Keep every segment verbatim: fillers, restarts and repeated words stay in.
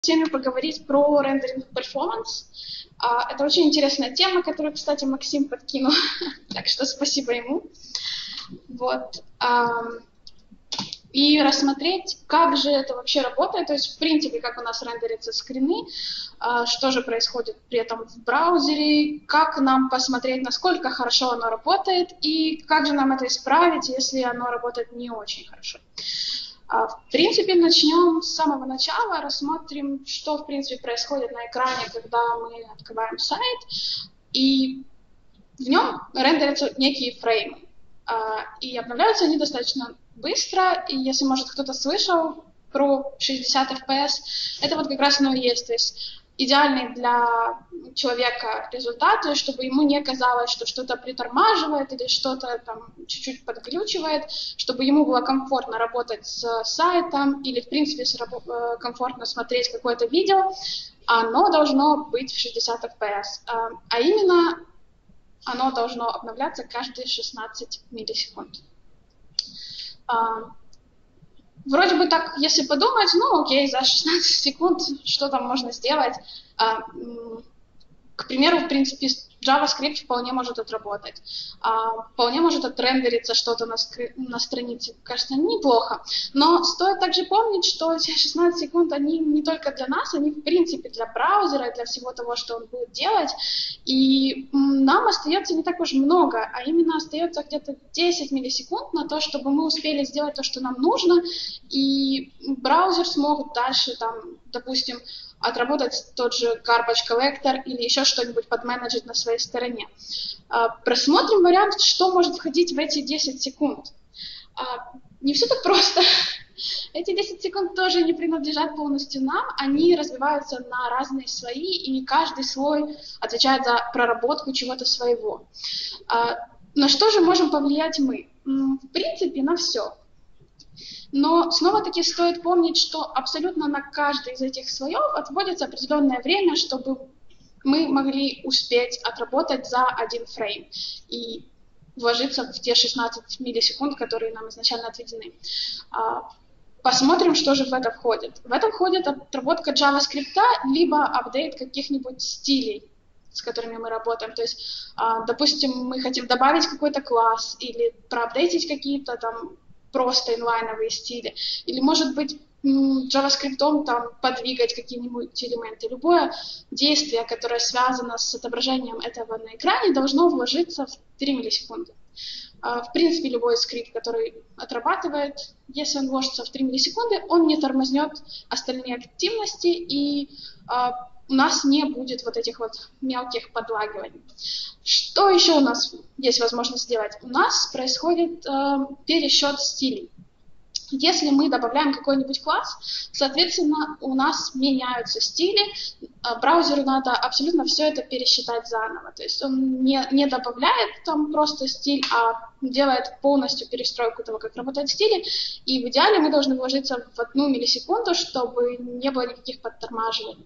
теме поговорить про рендеринг перформанс. Это очень интересная тема, которую, кстати, Максим подкинул, так что спасибо ему. Вот. И рассмотреть, как же это вообще работает, то есть, в принципе, как у нас рендерятся скрины, что же происходит при этом в браузере, как нам посмотреть, насколько хорошо оно работает, и как же нам это исправить, если оно работает не очень хорошо. В принципе, начнем с самого начала, рассмотрим, что, в принципе, происходит на экране, когда мы открываем сайт, и в нем рендерятся некие фреймы. И обновляются они достаточно быстро, и если, может, кто-то слышал про шестьдесят эф пи эс, это вот как раз оно и есть, то есть идеальный для человека результат, чтобы ему не казалось, что что-то притормаживает или что-то там чуть-чуть подглючивает, чтобы ему было комфортно работать с сайтом или, в принципе, комфортно смотреть какое-то видео, оно должно быть в шестьдесят эф пи эс, а именно оно должно обновляться каждые шестнадцать миллисекунд. Вроде бы так, если подумать, ну окей, за шестнадцать секунд что там можно сделать. К примеру, в принципе, JavaScript вполне может отработать. Вполне может отрендериться что-то на, на странице. Кажется, неплохо. Но стоит также помнить, что эти шестнадцать секунд, они не только для нас, они в принципе для браузера, для всего того, что он будет делать. И нам остается не так уж много, а именно остается где-то десять миллисекунд на то, чтобы мы успели сделать то, что нам нужно, и браузер смог дальше, там, допустим, отработать тот же garbage collector или еще что-нибудь подменеджить на своей стороне. Просмотрим вариант, что может входить в эти десять секунд. Не все так просто. Эти десять секунд тоже не принадлежат полностью нам, они разбиваются на разные слои, и каждый слой отвечает за проработку чего-то своего. На что же можем повлиять мы? В принципе, на все. Но снова-таки стоит помнить, что абсолютно на каждый из этих слоев отводится определенное время, чтобы мы могли успеть отработать за один фрейм и вложиться в те шестнадцать миллисекунд, которые нам изначально отведены. Посмотрим, что же в это входит. В это входит отработка JavaScript, либо апдейт каких-нибудь стилей, с которыми мы работаем. То есть, допустим, мы хотим добавить какой-то класс или проапдейтить какие-то там просто инлайновые стили, или, может быть, JavaScript там подвигать какие-нибудь элементы. Любое действие, которое связано с отображением этого на экране, должно вложиться в три миллисекунды. В принципе, любой скрипт, который отрабатывает, если он вложится в три миллисекунды, он не тормознет остальные активности, и у нас не будет вот этих вот мелких подлагиваний. Что еще у нас есть возможность сделать? У нас происходит э, пересчет стилей. Если мы добавляем какой-нибудь класс, соответственно, у нас меняются стили, браузеру надо абсолютно все это пересчитать заново. То есть он не, не добавляет там просто стиль, а делает полностью перестройку того, как работают стили, и в идеале мы должны вложиться в одну миллисекунду, чтобы не было никаких подтормаживаний.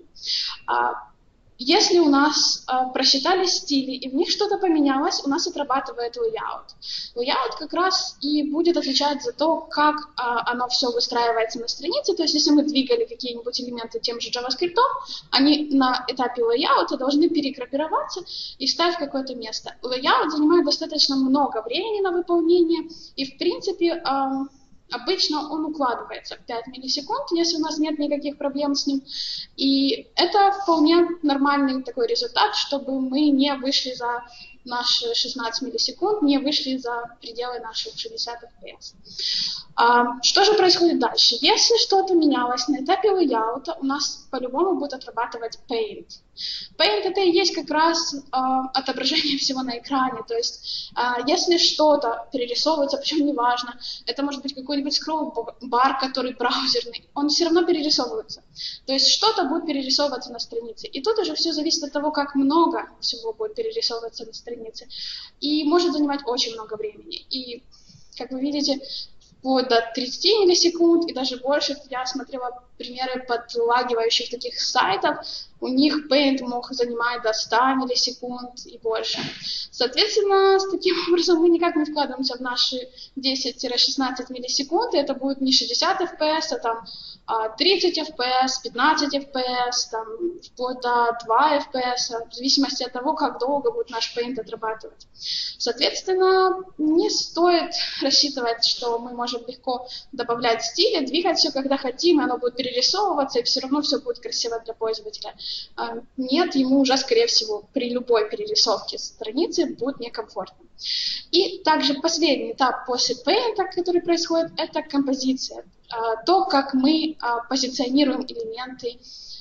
Если у нас э, просчитали стили, и в них что-то поменялось, у нас отрабатывает layout. Layout как раз и будет отвечать за то, как э, оно все выстраивается на странице. То есть если мы двигали какие-нибудь элементы тем же JavaScript, они на этапе layout должны перегруппироваться и встать в какое-то место. Layout занимает достаточно много времени на выполнение, и в принципе... Э, Обычно он укладывается в пять миллисекунд, если у нас нет никаких проблем с ним. И это вполне нормальный такой результат, чтобы мы не вышли за наши шестнадцать миллисекунд, не вышли за пределы наших шестьдесят эф пи эс. А, что же происходит дальше? Если что-то менялось на этапе layout, у нас по-любому будет отрабатывать Paint. Paint — это и есть как раз а, отображение всего на экране. То есть а, если что-то перерисовывается, причем неважно, это может быть какой-нибудь скролл-бар, который браузерный, он все равно перерисовывается. То есть что-то будет перерисовываться на странице. И тут уже все зависит от того, как много всего будет перерисовываться на странице. И может занимать очень много времени. И, как вы видите, вплоть до тридцати миллисекунд и даже больше. Я смотрела примеры подлагивающих таких сайтов, у них Paint мог занимать до ста миллисекунд и больше. Соответственно, с таким образом мы никак не вкладываемся в наши десять-шестнадцать миллисекунд, и это будет не шестьдесят эф пи эс, а там тридцать эф пи эс, пятнадцать эф пи эс, там, вплоть до два эф пи эс, в зависимости от того, как долго будет наш Paint отрабатывать. Соответственно, не стоит рассчитывать, что мы можем легко добавлять стили, двигать все, когда хотим, и оно будет перерисовываться, и все равно все будет красиво для пользователя. Нет, ему уже, скорее всего, при любой перерисовке страницы будет некомфортно. И также последний этап после Paint, который происходит, это композиция. То, как мы позиционируем элементы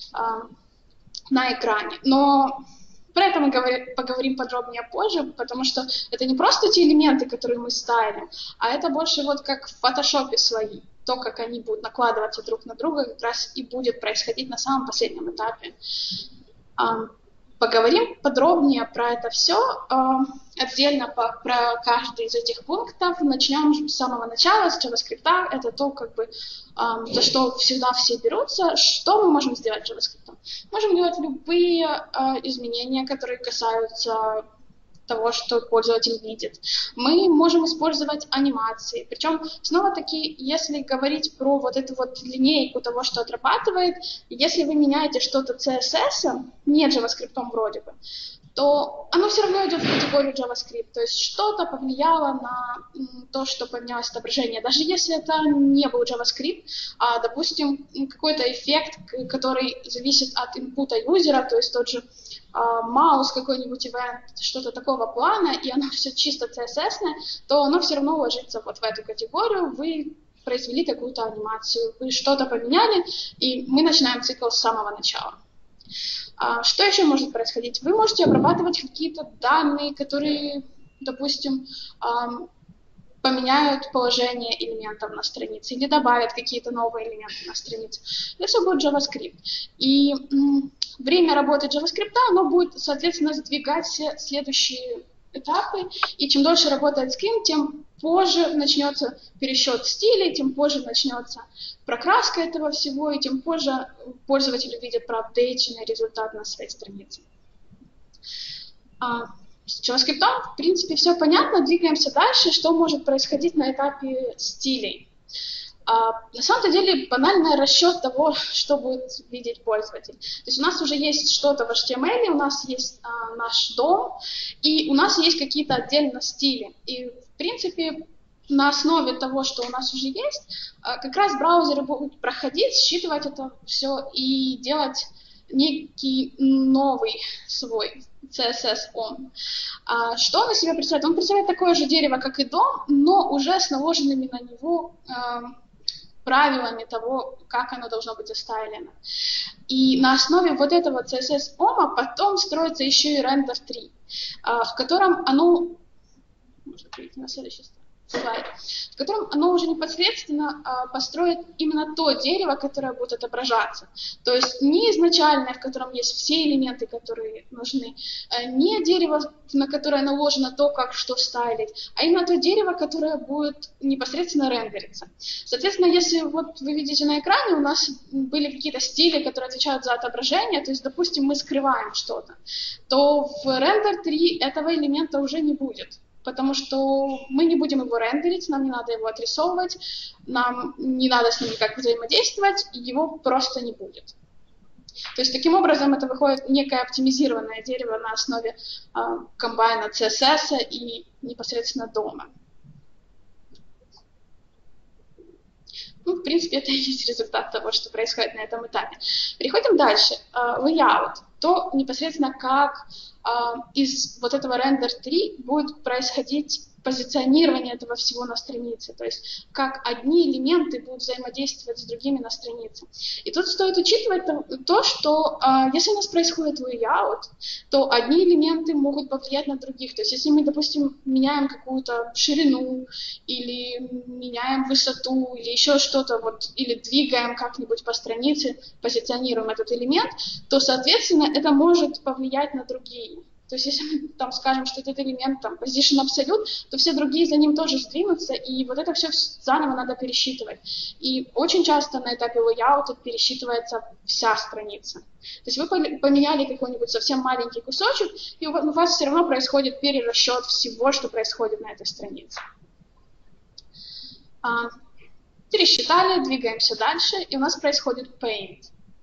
на экране. Но про это мы поговорим подробнее позже, потому что это не просто те элементы, которые мы стайлим, а это больше вот как в фотошопе свои. То, как они будут накладываться друг на друга, как раз и будет происходить на самом последнем этапе. Поговорим подробнее про это все, отдельно по, про каждый из этих пунктов. Начнем с самого начала, с JavaScript. Это то, как бы, за что всегда все берутся. Что мы можем сделать JavaScript? Можем делать любые изменения, которые касаются того, что пользователь видит. Мы можем использовать анимации. Причем, снова-таки, если говорить про вот эту вот линейку того, что отрабатывает, если вы меняете что-то си эс эс, не JavaScript вроде бы, то оно все равно идет в категорию JavaScript. То есть что-то повлияло на то, что поменялось отображение. Даже если это не был JavaScript, а, допустим, какой-то эффект, который зависит от инпута юзера, то есть тот же маус, какой-нибудь event, что-то такого плана, и оно все чисто си эс эс-ное, то оно все равно ложится вот в эту категорию. Вы произвели какую-то анимацию, вы что-то поменяли, и мы начинаем цикл с самого начала. Что еще может происходить? Вы можете обрабатывать какие-то данные, которые, допустим, поменяют положение элементов на странице или добавят какие-то новые элементы на странице. Это все будет JavaScript. И м, время работы JavaScript, оно будет, соответственно, сдвигать все следующие этапы. И чем дольше работает скрипт, тем позже начнется пересчет стилей, тем позже начнется прокраска этого всего, и тем позже пользователь увидит проапдейченный результат на своей странице. С JavaScript, в принципе, все понятно. Двигаемся дальше. Что может происходить на этапе стилей? А, на самом деле, банальный расчет того, что будет видеть пользователь. То есть у нас уже есть что-то в эйч ти эм эль, у нас есть а, наш дом, и у нас есть какие-то отдельно стили. И, в принципе, на основе того, что у нас уже есть, а, как раз браузеры будут проходить, считывать это все и делать некий новый свой си эс эс-он. А, что он из себя представляет? Он представляет такое же дерево, как и дом, но уже с наложенными на него э, правилами того, как оно должно быть застайлено. И на основе вот этого си эс эс-ома потом строится еще и рендер три, э, в котором оно... Можно перейти на следующий слайд, в котором оно уже непосредственно а, построит именно то дерево, которое будет отображаться. То есть не изначальное, в котором есть все элементы, которые нужны, а не дерево, на которое наложено то, как что стайлить, а именно то дерево, которое будет непосредственно рендериться. Соответственно, если вот вы видите на экране, у нас были какие-то стили, которые отвечают за отображение, то есть, допустим, мы скрываем что-то, то в рендер три этого элемента уже не будет. Потому что мы не будем его рендерить, нам не надо его отрисовывать, нам не надо с ним никак взаимодействовать, и его просто не будет. То есть таким образом это выходит некое оптимизированное дерево на основе э, комбайна си эс эс и непосредственно дома. Ну, в принципе, это и есть результат того, что происходит на этом этапе. Переходим дальше. Э, layout. То непосредственно как из вот этого рендер три будет происходить позиционирование этого всего на странице, то есть как одни элементы будут взаимодействовать с другими на странице. И тут стоит учитывать то, что если у нас происходит layout, то одни элементы могут повлиять на других. То есть если мы, допустим, меняем какую-то ширину или меняем высоту или еще что-то, вот, или двигаем как-нибудь по странице, позиционируем этот элемент, то, соответственно, это может повлиять на другие. То есть если мы там скажем, что этот элемент там position absolute, то все другие за ним тоже сдвинутся, и вот это все заново надо пересчитывать. И очень часто на этапе layout пересчитывается вся страница. То есть вы поменяли какой-нибудь совсем маленький кусочек, и у вас все равно происходит перерасчет всего, что происходит на этой странице. Пересчитали, двигаемся дальше, и у нас происходит paint.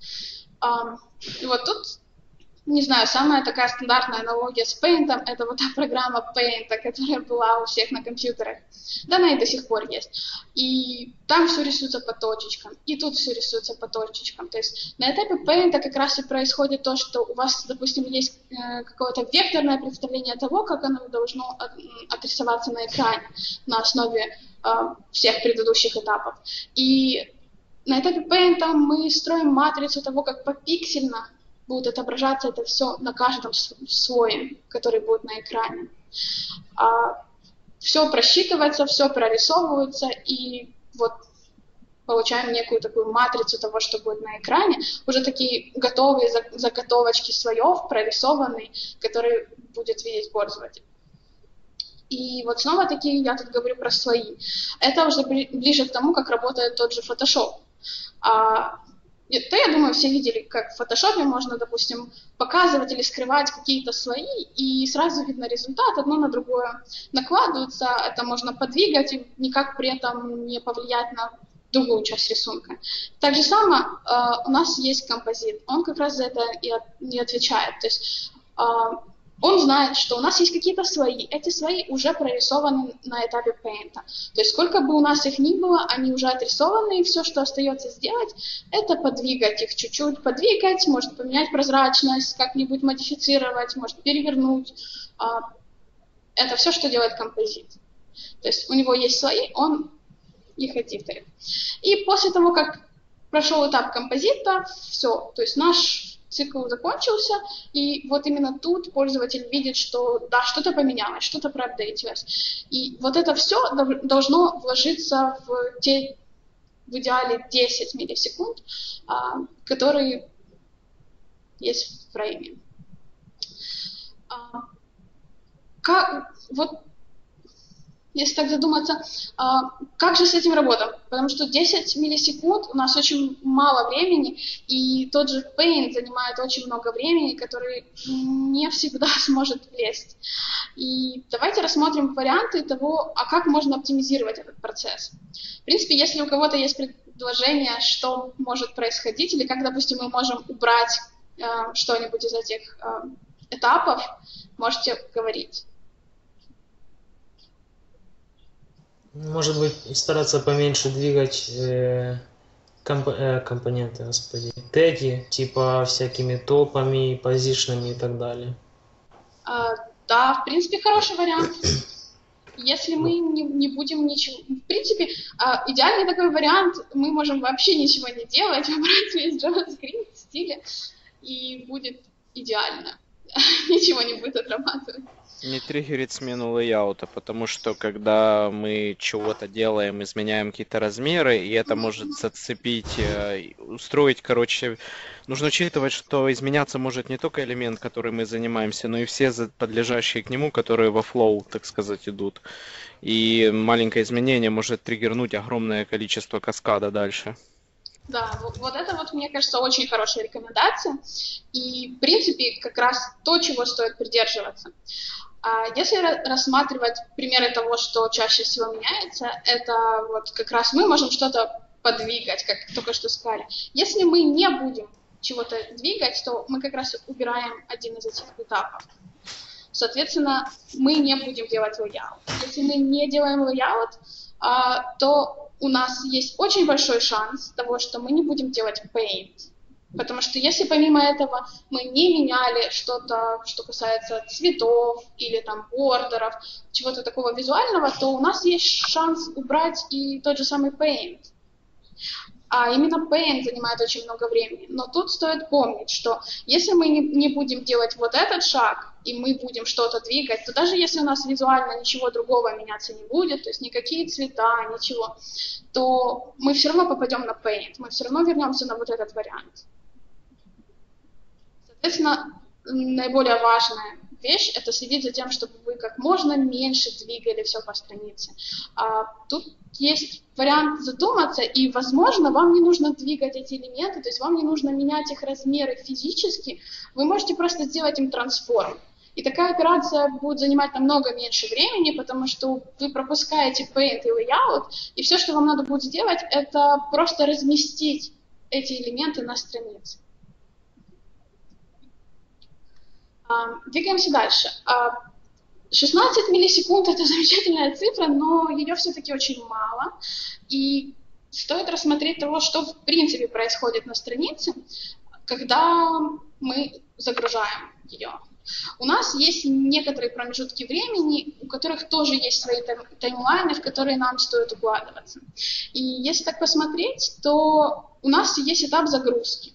И вот тут, не знаю, самая такая стандартная аналогия с Paint — это вот та программа Paint, которая была у всех на компьютерах. Да, она и до сих пор есть. И там все рисуется по точечкам, и тут все рисуется по точечкам. То есть на этапе Paint как раз и происходит то, что у вас, допустим, есть э, какое-то векторное представление того, как оно должно от, отрисоваться на экране на основе э, всех предыдущих этапов. И на этапе Paint мы строим матрицу того, как попиксельно будет отображаться это все на каждом слое, который будет на экране. А, все просчитывается, все прорисовывается, и вот получаем некую такую матрицу того, что будет на экране. Уже такие готовые заготовочки слоев, прорисованные, которые будет видеть пользователь. И вот снова-таки я тут говорю про слои. Это уже ближе к тому, как работает тот же Photoshop. А, то, я думаю, все видели, как в фотошопе можно, допустим, показывать или скрывать какие-то слои, и сразу видно результат, одно на другое накладывается, это можно подвигать и никак при этом не повлиять на другую часть рисунка. Так же самое э, у нас есть композит, он как раз за это и, от, и отвечает. То есть э, он знает, что у нас есть какие-то слои, эти слои уже прорисованы на этапе Paint. То есть сколько бы у нас их ни было, они уже отрисованы, и все, что остается сделать, это подвигать их чуть-чуть, подвигать, может поменять прозрачность, как-нибудь модифицировать, может перевернуть. Это все, что делает композит. То есть у него есть слои, он их эдиторит. И после того, как прошел этап композита, все, то есть наш цикл закончился, и вот именно тут пользователь видит, что да, что-то поменялось, что-то проапдейтилось. И вот это все должно вложиться в те, в идеале, десять миллисекунд, а, которые есть в фрейме. А, как, вот, если так задуматься, а, как же с этим работать? Потому что десять миллисекунд у нас очень мало времени, и тот же Paint занимает очень много времени, который не всегда сможет влезть. И давайте рассмотрим варианты того, а как можно оптимизировать этот процесс. В принципе, если у кого-то есть предложение, что может происходить, или как, допустим, мы можем убрать э, что-нибудь из этих э, этапов, можете говорить. Может быть, стараться поменьше двигать э, комп э, компоненты, господи, теги, типа всякими топами, позишнами и так далее. А, да, в принципе, хороший вариант. Если мы не, не будем ничего... В принципе, а, идеальный такой вариант, мы можем вообще ничего не делать, убрать весь JavaScript в стиле, и будет идеально. Ничего не будет отрабатывать. Не триггерить смену лейаута, потому что когда мы чего-то делаем, изменяем какие-то размеры, и это может зацепить, устроить, короче, нужно учитывать, что изменяться может не только элемент, который мы занимаемся, но и все подлежащие к нему, которые во флоу, так сказать, идут. И маленькое изменение может триггернуть огромное количество каскада дальше. Да, вот это вот, мне кажется, очень хорошая рекомендация. И, в принципе, как раз то, чего стоит придерживаться. Если рассматривать примеры того, что чаще всего меняется, это вот как раз мы можем что-то подвигать, как только что сказали. Если мы не будем чего-то двигать, то мы как раз убираем один из этих этапов. Соответственно, мы не будем делать layout. Если мы не делаем layout, то у нас есть очень большой шанс того, что мы не будем делать paint. Потому что если помимо этого мы не меняли что-то, что касается цветов или там бордеров, чего-то такого визуального, то у нас есть шанс убрать и тот же самый Paint. А именно Paint занимает очень много времени. Но тут стоит помнить, что если мы не, не будем делать вот этот шаг, и мы будем что-то двигать, то даже если у нас визуально ничего другого меняться не будет, то есть никакие цвета, ничего, то мы все равно попадем на Paint, мы все равно вернемся на вот этот вариант. Соответственно, наиболее важное вещь — это следить за тем, чтобы вы как можно меньше двигали все по странице. А тут есть вариант задуматься, и, возможно, вам не нужно двигать эти элементы, то есть вам не нужно менять их размеры физически, вы можете просто сделать им трансформ. И такая операция будет занимать намного меньше времени, потому что вы пропускаете Paint и Layout, и все, что вам надо будет сделать, это просто разместить эти элементы на странице. Двигаемся дальше. шестнадцать миллисекунд — это замечательная цифра, но ее все-таки очень мало. И стоит рассмотреть того, что в принципе происходит на странице, когда мы загружаем ее. У нас есть некоторые промежутки времени, у которых тоже есть свои таймлайны, в которые нам стоит укладываться. И если так посмотреть, то у нас есть этап загрузки.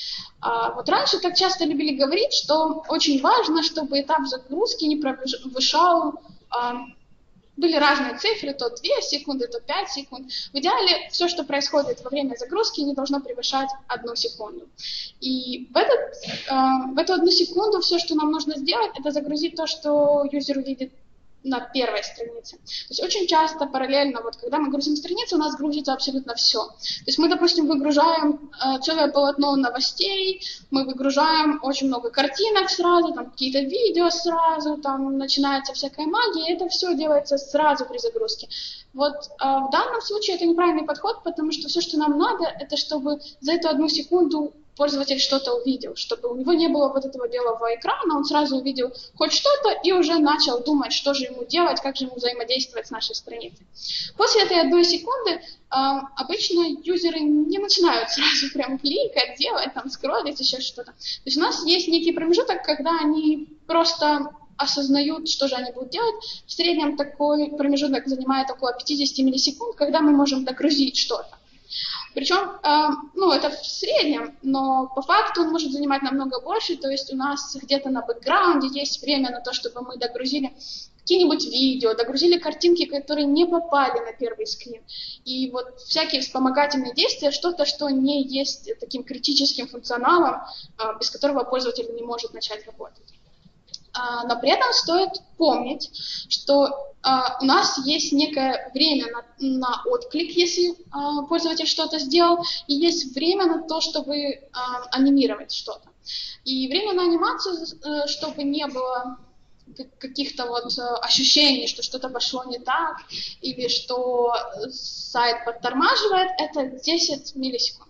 А вот раньше так часто любили говорить, что очень важно, чтобы этап загрузки не превышал, а, были разные цифры, то две секунды, то пять секунд. В идеале все, что происходит во время загрузки, не должно превышать одну секунду. И в, этот, а, в эту одну секунду все, что нам нужно сделать, это загрузить то, что юзер увидит на первой странице. То есть очень часто параллельно, вот когда мы грузим страницу, у нас грузится абсолютно все. То есть мы, допустим, выгружаем э, целое полотно новостей, мы выгружаем очень много картинок сразу, там какие-то видео сразу, там начинается всякая магия, и это все делается сразу при загрузке. Вот э, в данном случае это неправильный подход, потому что все, что нам надо, это чтобы за эту одну секунду пользователь что-то увидел, чтобы у него не было вот этого белого экрана, он сразу увидел хоть что-то и уже начал думать, что же ему делать, как же ему взаимодействовать с нашей страницей. После этой одной секунды э, обычно юзеры не начинают сразу прям кликать, делать, там, скроллить, еще что-то. То есть у нас есть некий промежуток, когда они просто осознают, что же они будут делать. В среднем такой промежуток занимает около пятьдесят миллисекунд, когда мы можем догрузить что-то. Причем, э, ну, это в среднем, но по факту он может занимать намного больше, то есть у нас где-то на бэкграунде есть время на то, чтобы мы догрузили какие-нибудь видео, догрузили картинки, которые не попали на первый скрин. И вот всякие вспомогательные действия, что-то, что не есть таким критическим функционалом, э, без которого пользователь не может начать работать. Uh, но при этом стоит помнить, что uh, у нас есть некое время на, на отклик, если uh, пользователь что-то сделал, и есть время на то, чтобы uh, анимировать что-то. И время на анимацию, uh, чтобы не было каких-то вот uh, ощущений, что что-то пошло не так, или что сайт подтормаживает, это десять миллисекунд.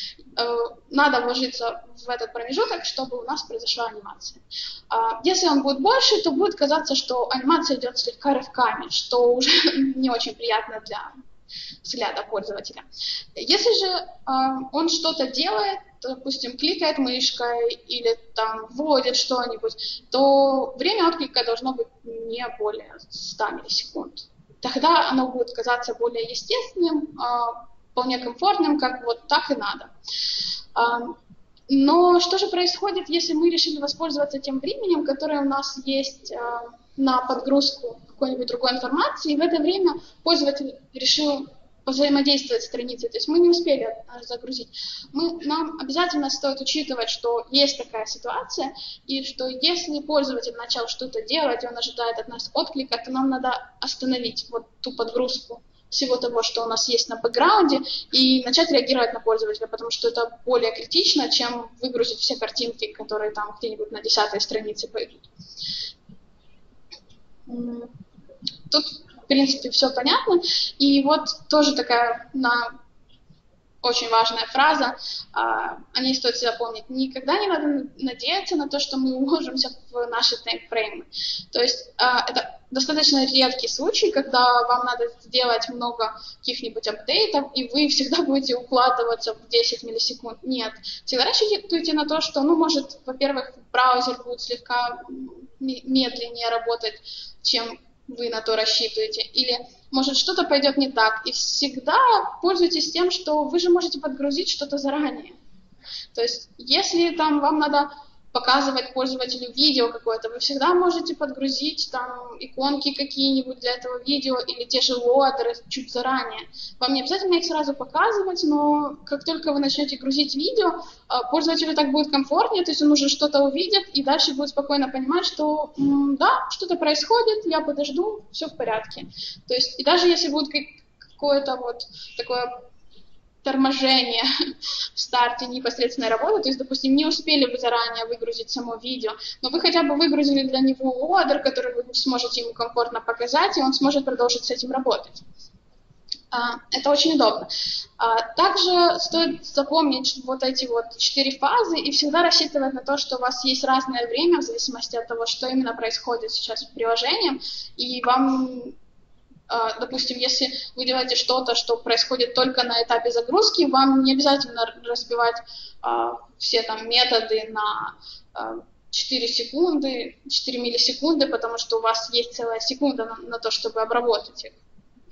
Надо вложиться в этот промежуток, чтобы у нас произошла анимация. Если он будет больше, то будет казаться, что анимация идет слегка рывками, что уже не очень приятно для взгляда пользователя. Если же он что-то делает, допустим, кликает мышкой или там вводит что-нибудь, то время отклика должно быть не более ста миллисекунд. Тогда оно будет казаться более естественным, вполне комфортным, как вот так и надо. Но что же происходит, если мы решили воспользоваться тем временем, которое у нас есть на подгрузку какой-нибудь другой информации, и в это время пользователь решил взаимодействовать с страницей, то есть мы не успели загрузить. Мы, нам обязательно стоит учитывать, что есть такая ситуация, и что если пользователь начал что-то делать, и он ожидает от нас отклика, то нам надо остановить вот ту подгрузку всего того, что у нас есть на бэкграунде, и начать реагировать на пользователя, потому что это более критично, чем выгрузить все картинки, которые там где-нибудь на десятой странице пойдут. Тут, в принципе, все понятно. И вот тоже такая на... очень важная фраза, о ней стоит запомнить. Никогда не надо надеяться на то, что мы уложимся в наши таймфреймы. То есть это достаточно редкий случай, когда вам надо сделать много каких-нибудь апдейтов, и вы всегда будете укладываться в десять миллисекунд. Нет. Всегда рассчитывайте на то, что, ну, может, во-первых, браузер будет слегка медленнее работать, чем вы на то рассчитываете, или может что-то пойдет не так. И всегда пользуйтесь тем, что вы же можете подгрузить что-то заранее. То есть если там вам надо показывать пользователю видео какое-то, вы всегда можете подгрузить там иконки какие-нибудь для этого видео или те же лоадеры чуть заранее. Вам не обязательно их сразу показывать, но как только вы начнете грузить видео, пользователю так будет комфортнее, то есть он уже что-то увидит и дальше будет спокойно понимать, что да, что-то происходит, я подожду, все в порядке. То есть и даже если будет какое-то вот такое торможение в старте непосредственной работы, то есть, допустим, не успели вы заранее выгрузить само видео, но вы хотя бы выгрузили для него лоадер, который вы сможете ему комфортно показать, и он сможет продолжить с этим работать. Это очень удобно. Также стоит запомнить вот эти вот четыре фазы и всегда рассчитывать на то, что у вас есть разное время в зависимости от того, что именно происходит сейчас с приложением, и вам... Допустим, если вы делаете что-то, что происходит только на этапе загрузки, вам не обязательно разбивать а, все там методы на а, четыре секунды, четыре миллисекунды, потому что у вас есть целая секунда на, на то, чтобы обработать их.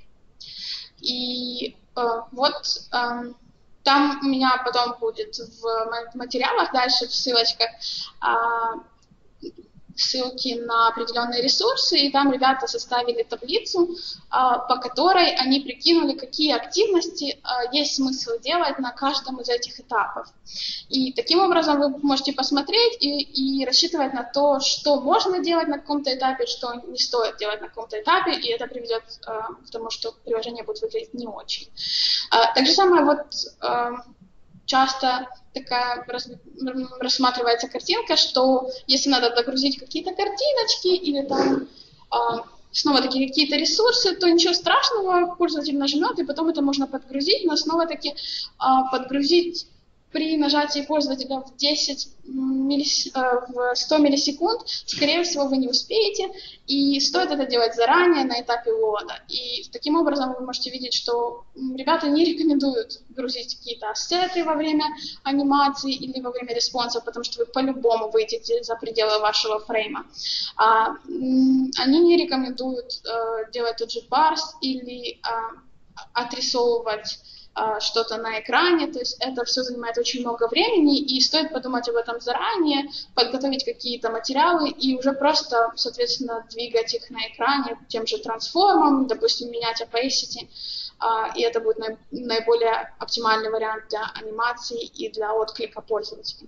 И а, вот а, там у меня потом будет в материалах дальше в ссылочках а, ссылки на определенные ресурсы, и там ребята составили таблицу, по которой они прикинули, какие активности есть смысл делать на каждом из этих этапов. И таким образом вы можете посмотреть и, и рассчитывать на то, что можно делать на каком-то этапе, что не стоит делать на каком-то этапе, и это приведет к тому, что приложение будет выглядеть не очень. Так же самое вот часто такая рассматривается картинка, что если надо догрузить какие-то картиночки или там а, снова-таки какие-то ресурсы, то ничего страшного, пользователь нажмет, и потом это можно подгрузить, но снова-таки а, подгрузить при нажатии пользователя в, десять миллис... в сто миллисекунд, скорее всего, вы не успеете, и стоит это делать заранее на этапе лода. И таким образом вы можете видеть, что ребята не рекомендуют грузить какие-то ассеты во время анимации или во время респонса, потому что вы по-любому выйдете за пределы вашего фрейма. А, они не рекомендуют а, делать тот же парс или а, отрисовывать что-то на экране, то есть это все занимает очень много времени, и стоит подумать об этом заранее, подготовить какие-то материалы и уже просто, соответственно, двигать их на экране тем же трансформом, допустим, менять opacity, и это будет наиболее оптимальный вариант для анимации и для отклика пользователя.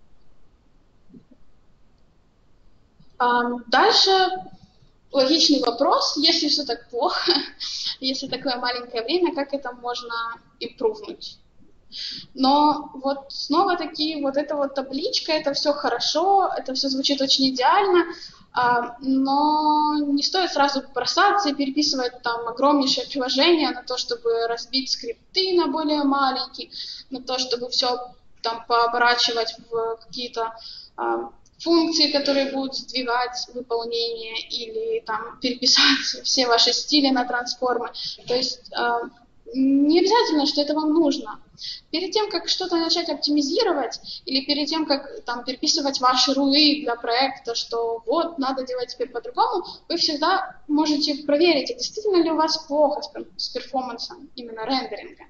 Дальше логичный вопрос, если все так плохо, если такое маленькое время, как это можно импрувнуть? Но вот снова-таки вот эта вот табличка, это все хорошо, это все звучит очень идеально, но не стоит сразу бросаться и переписывать там огромнейшее приложение на то, чтобы разбить скрипты на более маленькие, на то, чтобы все там пооборачивать в какие-то функции, которые будут сдвигать выполнение или там переписать все ваши стили на трансформы. То есть э, не обязательно, что это вам нужно. Перед тем, как что-то начать оптимизировать, или перед тем, как там переписывать ваши рулы для проекта, что вот, надо делать теперь по-другому, вы всегда можете проверить, а действительно ли у вас плохо с, с перформансом именно рендеринга.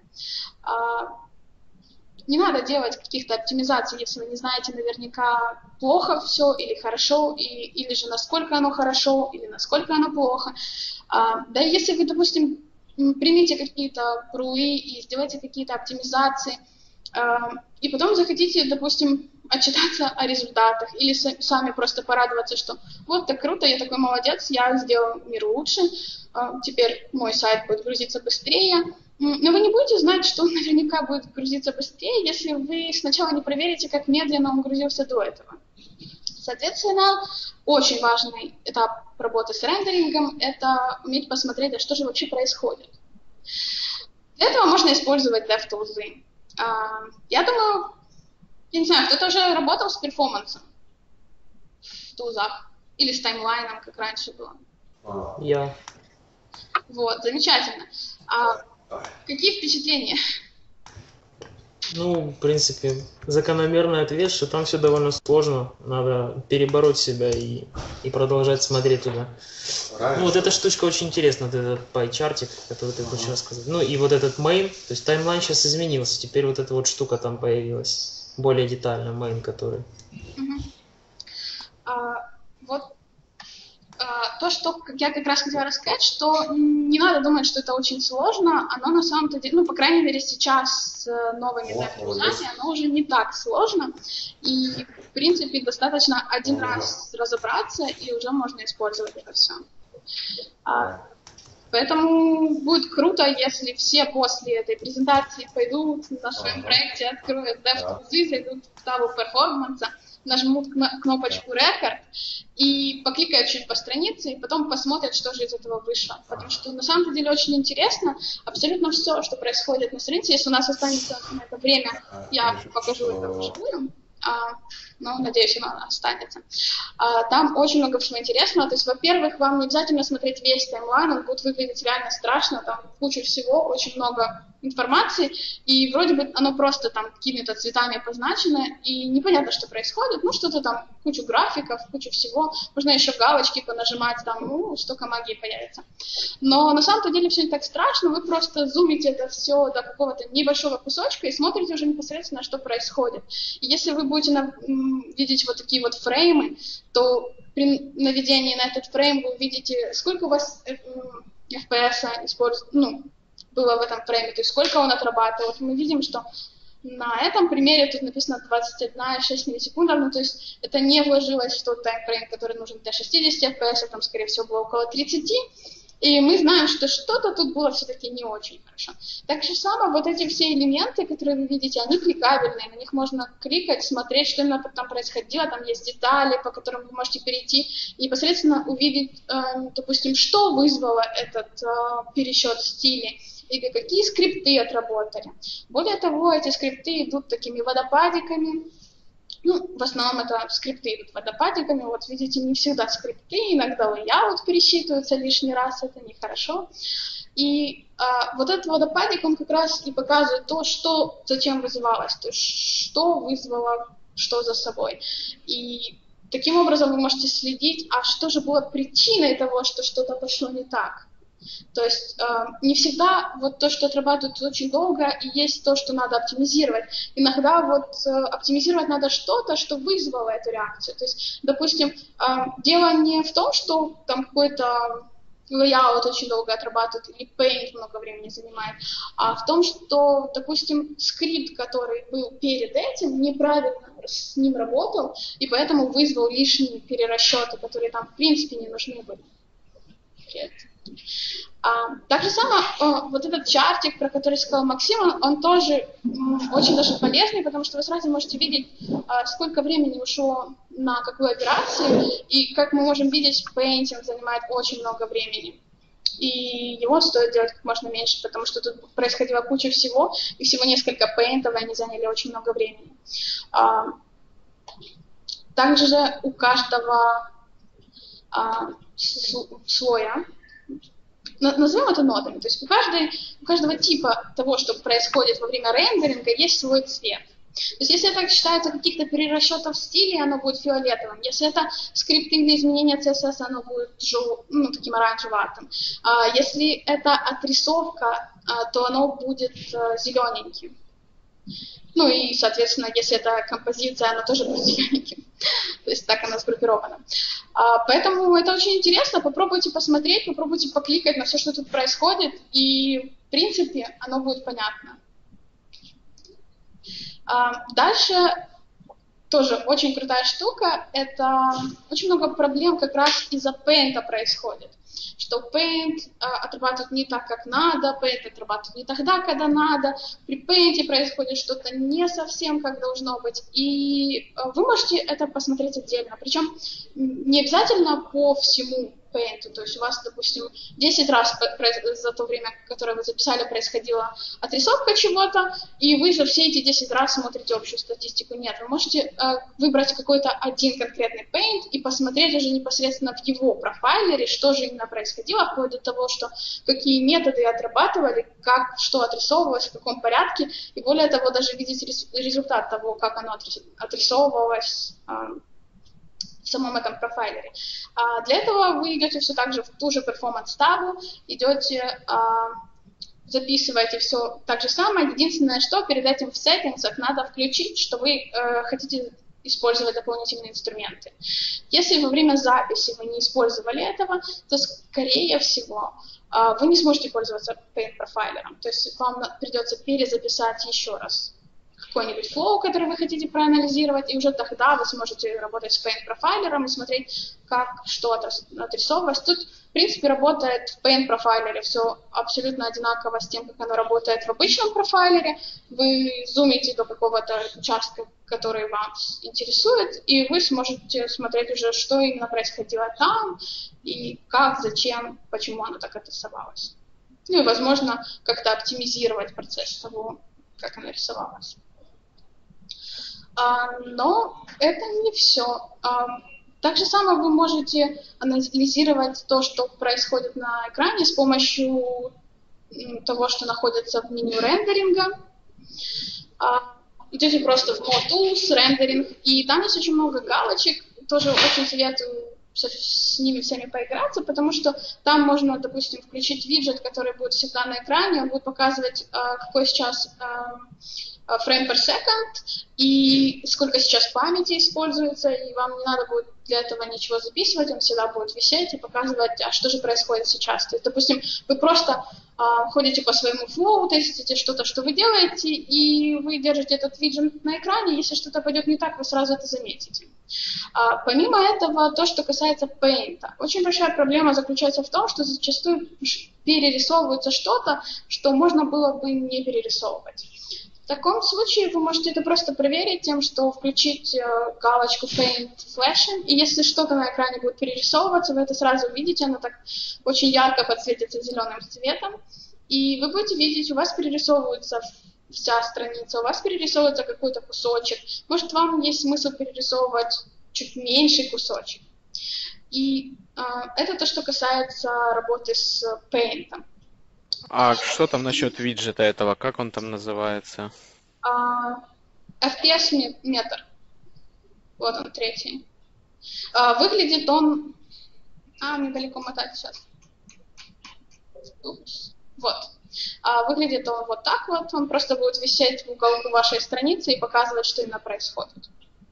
Не надо делать каких-то оптимизаций, если вы не знаете наверняка, плохо все или хорошо, и, или же насколько оно хорошо, или насколько оно плохо. А, да и если вы, допустим, примите какие-то рулы и сделайте какие-то оптимизации, а, и потом захотите, допустим, отчитаться о результатах, или с, сами просто порадоваться, что вот так круто, я такой молодец, я сделал мир лучше, а, теперь мой сайт будет грузиться быстрее. Но вы не будете знать, что он наверняка будет грузиться быстрее, если вы сначала не проверите, как медленно он грузился до этого. Соответственно, очень важный этап работы с рендерингом – это уметь посмотреть, а что же вообще происходит. Для этого можно использовать DevTools. Я думаю, я не знаю, кто-то уже работал с перформансом в тулзах или с таймлайном, как раньше было. Я. Вот, замечательно. А какие впечатления? Ну, в принципе, закономерный ответ, что там все довольно сложно. Надо перебороть себя и, и продолжать смотреть туда. Ну, вот эта штучка очень интересна, вот этот пай-чартик, который ты хочешь рассказать. Ну, и вот этот main, то есть таймлайн сейчас изменился, теперь вот эта вот штука там появилась. Более детально, main который. Угу. вот Uh, то, что я как раз хотела рассказать, что не надо думать, что это очень сложно, оно на самом-то деле, ну, по крайней мере, сейчас с новыми веб-глазами, оно уже не так сложно, и, в принципе, достаточно один раз разобраться, и уже можно использовать это все. Uh, поэтому будет круто, если все после этой презентации пойдут на своем проекте, откроют DevTools, зайдут в табу перформанса, нажмут кнопочку Record и покликают чуть по странице, и потом посмотрят, что же из этого вышло. Потому что на самом деле очень интересно абсолютно все, что происходит на странице. Если у нас останется на это время, я покажу это вживую. А, но, надеюсь, оно останется. А, там очень много всего интересного. То есть, во-первых, вам не обязательно смотреть весь таймлайн, он будет выглядеть реально страшно, там куча всего, очень много информации, и вроде бы оно просто там какими-то цветами позначено, и непонятно, что происходит, ну, что-то там, кучу графиков, кучу всего, можно еще галочки понажимать, там, ну, столько магии появится. Но на самом-то деле все не так страшно, вы просто зумите это все до какого-то небольшого кусочка и смотрите уже непосредственно, что происходит. И если вы будете на, видеть вот такие вот фреймы, то при наведении на этот фрейм вы увидите, сколько у вас эф пи эс использует, ну, было в этом фрейме, то есть сколько он отрабатывал. Вот мы видим, что на этом примере тут написано двадцать одна целых шесть миллисекунд, ну то есть это не вложилось в тот таймфрейм, который нужен для шестидесяти эф пи эс, там, скорее всего, было около тридцати, и мы знаем, что что-то тут было все-таки не очень хорошо. Так же самое, вот эти все элементы, которые вы видите, они кликабельные, на них можно кликать, смотреть, что именно там происходило, там есть детали, по которым вы можете перейти и непосредственно увидеть, э, допустим, что вызвало этот э, пересчет стилей, или какие скрипты отработали. Более того, эти скрипты идут такими водопадиками. Ну, в основном это скрипты идут водопадиками. Вот видите, не всегда скрипты, иногда layout пересчитывается лишний раз, это нехорошо. И а, вот этот водопадик, он как раз и показывает то, что зачем вызывалось, то есть что вызвало что за собой. И таким образом вы можете следить, а что же было причиной того, что что-то пошло не так. То есть э, не всегда вот то, что отрабатывают очень долго, и есть то, что надо оптимизировать. Иногда вот э, оптимизировать надо что-то, что вызвало эту реакцию. То есть, допустим, э, дело не в том, что там какой-то layout очень долго отрабатывает или paint много времени занимает, а в том, что, допустим, скрипт, который был перед этим, неправильно с ним работал, и поэтому вызвал лишние перерасчеты, которые там в принципе не нужны были. А, так же самое, а, вот этот чартик, про который сказал Максим, он, он тоже м, очень даже полезный, потому что вы сразу можете видеть, а, сколько времени ушло на какую операцию, и как мы можем видеть, пейнтинг занимает очень много времени. И его стоит делать как можно меньше, потому что тут происходила куча всего, и всего несколько пейнтов, и они заняли очень много времени. А, также у каждого а, слоя, назовем это нодами, то есть у, каждой, у каждого типа того, что происходит во время рендеринга, есть свой цвет. То есть если это считается каких-то перерасчетов стилей, оно будет фиолетовым. Если это скрипты или изменения си эс эс, оно будет жел... ну, таким оранжеватым. А если это отрисовка, то оно будет зелененьким. Ну и, соответственно, если это композиция, она тоже будет зелененьким. То есть так она сгруппирована. А, поэтому это очень интересно. Попробуйте посмотреть, попробуйте покликать на все, что тут происходит, и, в принципе, оно будет понятно. А, дальше тоже очень крутая штука. Это очень много проблем как раз из-за Paint происходит. Что Paint а, отрабатывает не так, как надо, Paint отрабатывает не тогда, когда надо, при Paint происходит что-то не совсем, как должно быть, и а, вы можете это посмотреть отдельно, причем не обязательно по всему Paint, то есть у вас, допустим, десять раз за то время, которое вы записали, происходила отрисовка чего-то, и вы за все эти десять раз смотрите общую статистику. Нет, вы можете э, выбрать какой-то один конкретный Paint и посмотреть уже непосредственно в его профайлере, что же именно происходило, вплоть до того, что какие методы отрабатывали, как, что отрисовывалось, в каком порядке, и более того, даже видеть результат того, как оно отрисовывалось э, в самом этом профайлере. А для этого вы идете все так же в ту же перформанс-табу, идете, а, записываете все так же самое. Единственное, что перед этим в сеттингсах надо включить, что вы э, хотите использовать дополнительные инструменты. Если во время записи вы не использовали этого, то, скорее всего, вы не сможете пользоваться Paint профайлером. То есть вам придется перезаписать еще раз какой-нибудь флоу, который вы хотите проанализировать, и уже тогда вы сможете работать с Paint профайлером и смотреть, как что отрисовывать. Тут, в принципе, работает в Paint профайлере все абсолютно одинаково с тем, как оно работает в обычном профайлере. Вы зумите до какого-то участка, который вас интересует, и вы сможете смотреть уже, что именно происходило там, и как, зачем, почему оно так отрисовалось. Ну и, возможно, как-то оптимизировать процесс того, как оно рисовалось. А, но это не все. А, так же самое вы можете анализировать то, что происходит на экране с помощью того, что находится в меню рендеринга. А, идете просто в More Tools, рендеринг, и там есть очень много галочек. Тоже очень советую с, с ними всеми поиграться, потому что там можно, допустим, включить виджет, который будет всегда на экране, он будет показывать, а, какой сейчас а, frame per second и сколько сейчас памяти используется, и вам не надо будет для этого ничего записывать, он всегда будет висеть и показывать, а что же происходит сейчас. То есть, допустим, вы просто а, ходите по своему флоу, тестите что-то, что вы делаете, и вы держите этот виджет на экране, если что-то пойдет не так, вы сразу это заметите. А, помимо этого, то, что касается Paint, очень большая проблема заключается в том, что зачастую перерисовывается что-то, что можно было бы не перерисовывать. В таком случае вы можете это просто проверить тем, что включить э, галочку Paint Flashing, и если что-то на экране будет перерисовываться, вы это сразу увидите, оно так очень ярко подсветится зеленым цветом, и вы будете видеть, у вас перерисовывается вся страница, у вас перерисовывается какой-то кусочек, может, вам есть смысл перерисовывать чуть меньший кусочек. И э, это то, что касается работы с Paint. А что там насчет виджета этого? Как он там называется? Uh, эф пи эс метр. Вот он, третий. Uh, выглядит он... А, мне далеко мотать сейчас. Упс. Вот. Uh, выглядит он вот так вот. Он просто будет висеть в уголку вашей страницы и показывать, что именно происходит.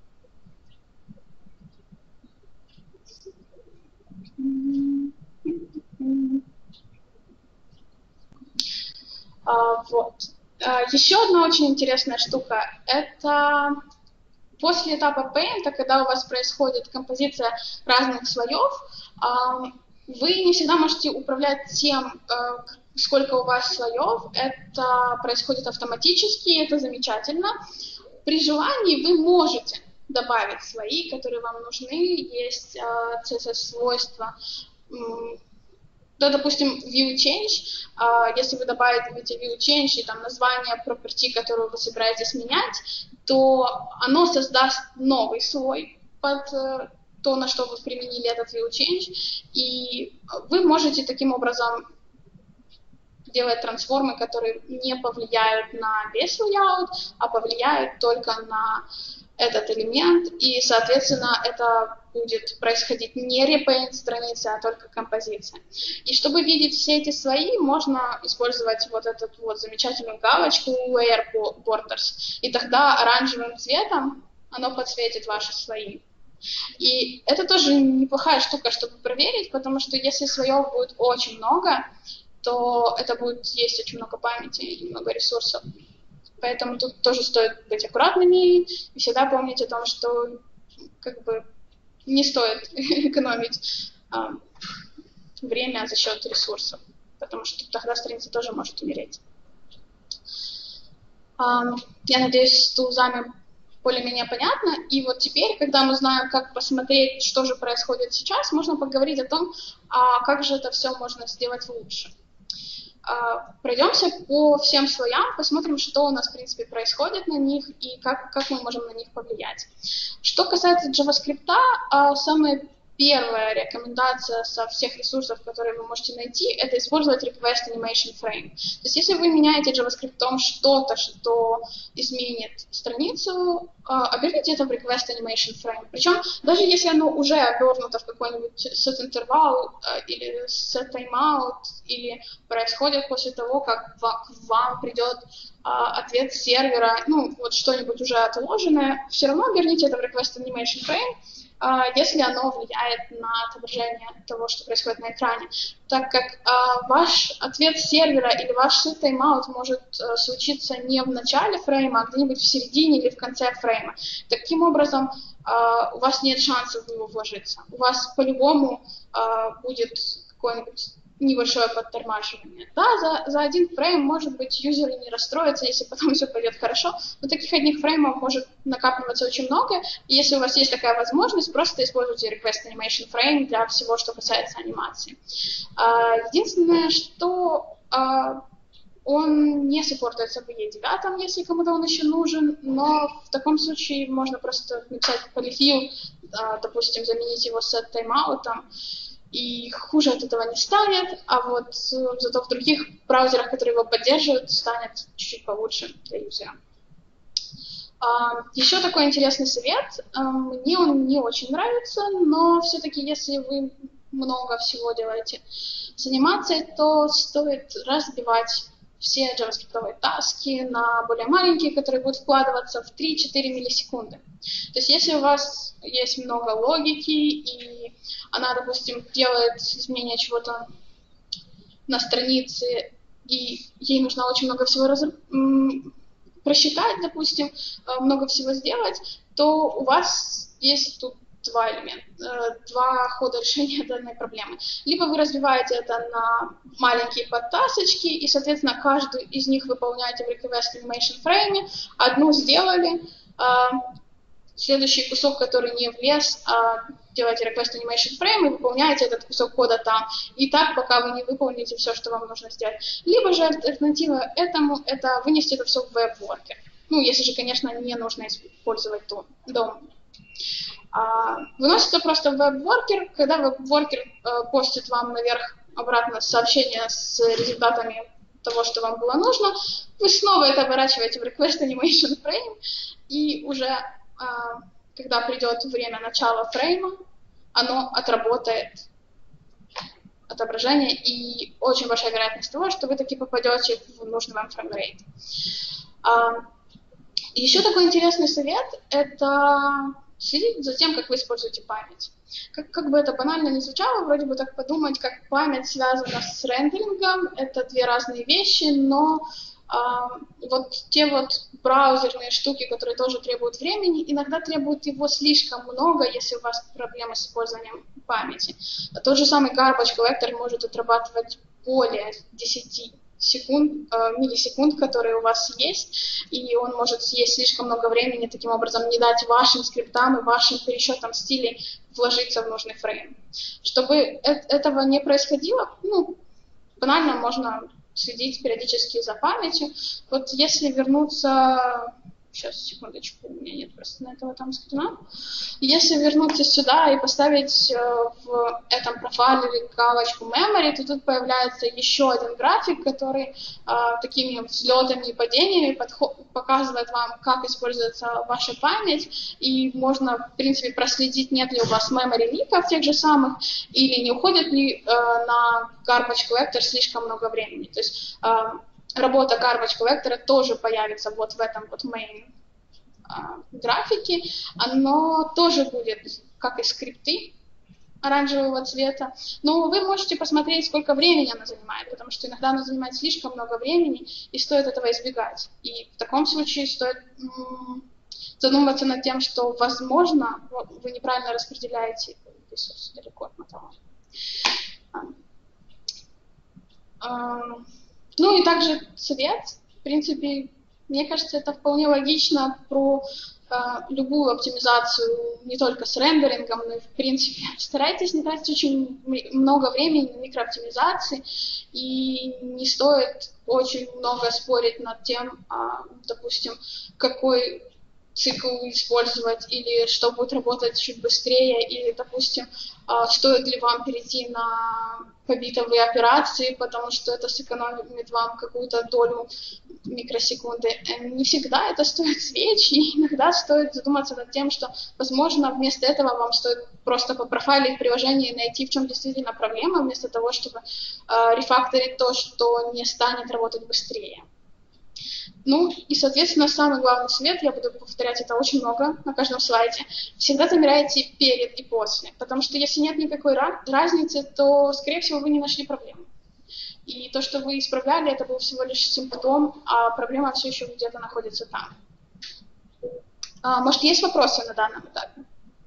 Uh, вот. Uh, еще одна очень интересная штука – это после этапа Paint, когда у вас происходит композиция разных слоев, uh, вы не всегда можете управлять тем, uh, сколько у вас слоев. Это происходит автоматически, это замечательно. При желании вы можете добавить слои, которые вам нужны. Есть uh, си эс эс-свойства. Да, допустим, view change, uh, если вы добавите view change и там название property, которую вы собираетесь менять, то оно создаст новый слой под uh, то, на что вы применили этот view change, и вы можете таким образом делать трансформы, которые не повлияют на весь layout, а повлияют только на этот элемент, и, соответственно, это будет происходить не repaint страницы, а только композиция. И чтобы видеть все эти слои, можно использовать вот эту вот замечательную галочку Layer Borders, и тогда оранжевым цветом оно подсветит ваши слои. И это тоже неплохая штука, чтобы проверить, потому что если слоев будет очень много, то это будет есть очень много памяти и много ресурсов. Поэтому тут тоже стоит быть аккуратными и всегда помнить о том, что как бы не стоит экономить а, время за счет ресурсов, потому что тогда страница тоже может умереть. А, я надеюсь, с тулзами более-менее понятно. И вот теперь, когда мы знаем, как посмотреть, что же происходит сейчас, можно поговорить о том, а как же это все можно сделать лучше. Uh, пройдемся по всем слоям, посмотрим, что у нас, в принципе, происходит на них и как, как мы можем на них повлиять. Что касается JavaScript, uh, самое первая рекомендация со всех ресурсов, которые вы можете найти, это использовать Request Animation Frame. То есть если вы меняете JavaScript что-то, что изменит страницу, оберните это в Request Animation Frame. Причем даже если оно уже обернуто в какой-нибудь set-интервал или set-timeout, или происходит после того, как к вам придет ответ с сервера, ну, вот что-нибудь уже отложенное, все равно оберните это в Request Animation Frame, если оно влияет на отображение того, что происходит на экране. Так как а, ваш ответ сервера или ваш set timeout может а, случиться не в начале фрейма, а где-нибудь в середине или в конце фрейма. Таким образом, а, у вас нет шансов в него вложиться. У вас по-любому а, будет какое-нибудь небольшое подтормаживание. Да, за, за один фрейм, может быть, юзер и не расстроится, если потом все пойдет хорошо, но таких одних фреймов может накапливаться очень много, и если у вас есть такая возможность, просто используйте Request Animation Frame для всего, что касается анимации. Единственное, что он не саппортуется в и и девять, если кому-то он еще нужен, но в таком случае можно просто написать polyfill, допустим, заменить его set timeout, и хуже от этого не станет, а вот зато в других браузерах, которые его поддерживают, станет чуть-чуть получше для юзера. Еще такой интересный совет. Мне он не очень нравится, но все-таки если вы много всего делаете с анимацией, то стоит разбивать все JavaScript таски на более маленькие, которые будут вкладываться в три-четыре миллисекунды. То есть если у вас есть много логики, и она, допустим, делает изменение чего-то на странице, и ей нужно очень много всего раз... просчитать, допустим, много всего сделать, то у вас есть тут два элемента, два хода решения данной проблемы. Либо вы разбиваете это на маленькие подтасочки, и, соответственно, каждую из них выполняете в Request Animation Frame, одну сделали, следующий кусок, который не влез, делаете Request Animation Frame и выполняете этот кусок кода там. И так, пока вы не выполните все, что вам нужно сделать. Либо же альтернатива этому — это вынести это все в WebWorker. Ну, если же, конечно, не нужно использовать дом. А, выносится просто в WebWorker. Когда WebWorker э, постит вам наверх обратно сообщение с результатами того, что вам было нужно, вы снова это оборачиваете в Request Animation Frame, и уже э, когда придет время начала фрейма, оно отработает отображение, и очень большая вероятность того, что вы таки попадете в нужный вам фреймрейт. А, еще такой интересный совет — это следить за тем, как вы используете память. Как, как бы это банально не звучало, вроде бы так подумать, как память связана с рендерингом, это две разные вещи, но а, вот те вот браузерные штуки, которые тоже требуют времени, иногда требуют его слишком много, если у вас проблемы с использованием памяти. А тот же самый garbage collector может отрабатывать более десяти секунд, э, миллисекунд, которые у вас есть, и он может съесть слишком много времени, таким образом не дать вашим скриптам и вашим пересчетам стилей вложиться в нужный фрейм. Чтобы э этого не происходило, ну, банально можно следить периодически за памятью. Вот если вернуться... Сейчас, секундочку, у меня нет просто на этого там скрина. Если вернуться сюда и поставить э, в этом профайлере галочку memory, то тут появляется еще один график, который э, такими взлетами и падениями показывает вам, как используется ваша память, и можно, в принципе, проследить, нет ли у вас memory ликов тех же самых, или не уходит ли э, на garbage collector слишком много времени. То есть э, работа garbage collector тоже появится вот в этом вот main а, графике. Оно тоже будет, как и скрипты, оранжевого цвета. Но вы можете посмотреть, сколько времени оно занимает, потому что иногда оно занимает слишком много времени, и стоит этого избегать. И в таком случае стоит м- задумываться над тем, что, возможно, вы неправильно распределяете ресурсы, далеко отмотала. Ну и также совет, в принципе, мне кажется, это вполне логично про э, любую оптимизацию, не только с рендерингом, но и в принципе. Старайтесь не тратить очень много времени на микрооптимизации, и не стоит очень много спорить над тем, э, допустим, какой цикл использовать, или что будет работать чуть быстрее, или, допустим, стоит ли вам перейти на побитовые операции, потому что это сэкономит вам какую-то долю микросекунды. Не всегда это стоит свеч, и иногда стоит задуматься над тем, что, возможно, вместо этого вам стоит просто попрофайлить приложение и найти, в чем действительно проблема, вместо того, чтобы э, рефакторить то, что не станет работать быстрее. Ну, и, соответственно, самый главный совет, я буду повторять это очень много на каждом слайде, всегда замеряйте перед и после, потому что если нет никакой разницы, то, скорее всего, вы не нашли проблему. И то, что вы исправляли, это был всего лишь симптом, а проблема все еще где-то находится там. А, может, есть вопросы на данном этапе?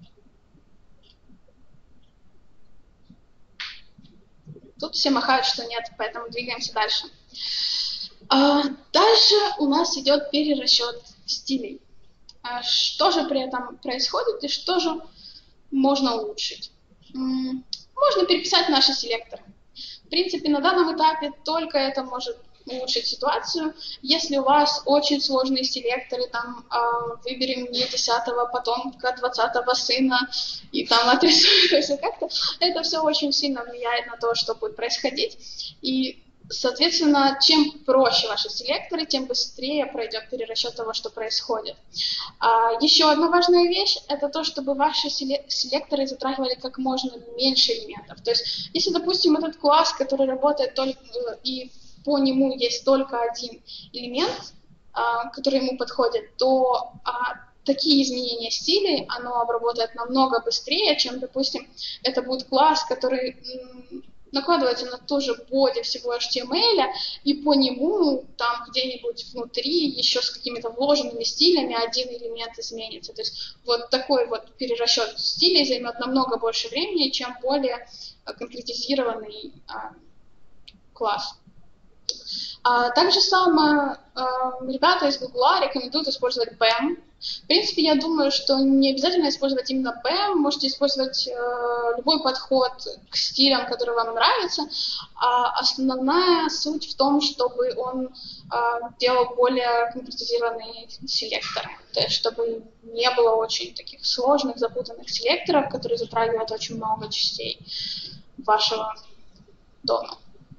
Тут все махают, что нет, поэтому двигаемся дальше. А, дальше у нас идет перерасчет стилей. А что же при этом происходит и что же можно улучшить? М-м, можно переписать наши селекторы. В принципе, на данном этапе только это может улучшить ситуацию. Если у вас очень сложные селекторы, там, э, выберем не десятого потомка, двадцатого сына, и там отрисуем, то есть как-то, это все очень сильно влияет на то, что будет происходить. И, соответственно, чем проще ваши селекторы, тем быстрее пройдет перерасчет того, что происходит. А, еще одна важная вещь – это то, чтобы ваши селекторы затрагивали как можно меньше элементов. То есть, если, допустим, этот класс, который работает только и по нему есть только один элемент, а, который ему подходит, то а, такие изменения стилей оно обработает намного быстрее, чем, допустим, это будет класс, который м, накладывается на ту же боди всего эйч ти эм эль, и по нему там где-нибудь внутри еще с какими-то вложенными стилями один элемент изменится. То есть вот такой вот перерасчет стилей займет намного больше времени, чем более конкретизированный а, класс. А, также самое а, ребята из Гугла рекомендуют использовать пи эм. В принципе, я думаю, что не обязательно использовать именно пи эм, можете использовать э, любой подход к стилям, который вам нравится. А основная суть в том, чтобы он э, делал более конкретизированные селекторы, то есть чтобы не было очень таких сложных, запутанных селекторов, которые затрагивают очень много частей вашего дома.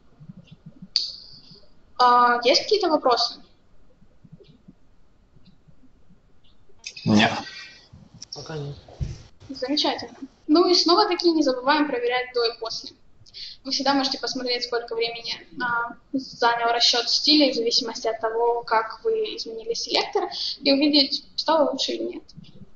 А, есть какие-то вопросы? Нет. Пока нет. Замечательно. Ну и снова-таки не забываем проверять до и после. Вы всегда можете посмотреть, сколько времени а, занял расчет стилей, в зависимости от того, как вы изменили селектор, и увидеть, стало лучше или нет.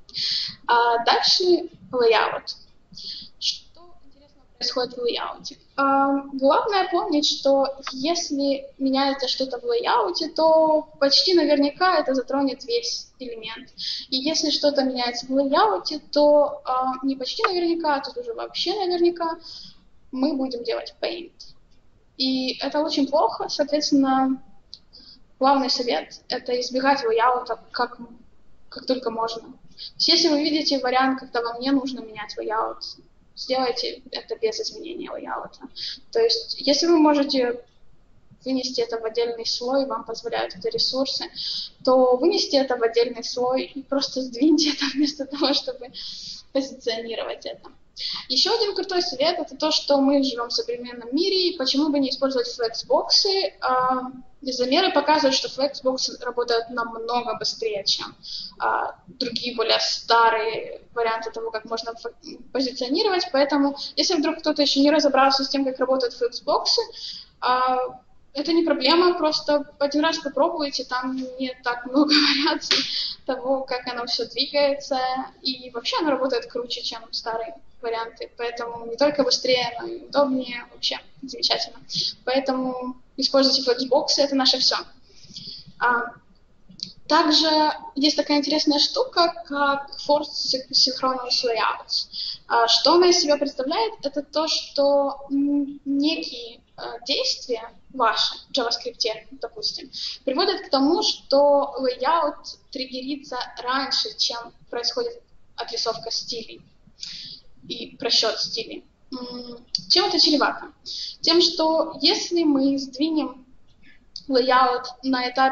А дальше layout. Что интересного происходит в лейауте? А, главное помнить, что если меняется что-то в лейауте, то почти наверняка это затронет весь элемент. И если что-то меняется в лейауте, то а, не почти наверняка, а тут уже вообще наверняка мы будем делать paint. И это очень плохо, соответственно, главный совет – это избегать лейаута как, как только можно. То есть, если вы видите вариант, когда вам не нужно менять лейаут, сделайте это без изменения лейаута. То есть, если вы можете вынести это в отдельный слой, вам позволяют это ресурсы, то вынести это в отдельный слой и просто сдвиньте это вместо того, чтобы позиционировать это. Еще один крутой совет – это то, что мы живем в современном мире, и почему бы не использовать флексбоксы. Замеры показывают, что флексбоксы работают намного быстрее, чем а, другие более старые варианты того, как можно позиционировать. Поэтому, если вдруг кто-то еще не разобрался с тем, как работают флексбоксы, а, это не проблема, просто один раз попробуйте, там не так много вариаций того, как оно все двигается, и вообще оно работает круче, чем старые варианты, поэтому не только быстрее, но и удобнее, вообще замечательно. Поэтому используйте флексбоксы, это наше все. А, также есть такая интересная штука, как Forced Synchronous Layouts. А, что она из себя представляет? Это то, что некие а, действия ваши в JavaScript, допустим, приводят к тому, что layout триггерится раньше, чем происходит отрисовка стилей и просчет стилей. Чем это чревато? Тем, что если мы сдвинем layout на этапе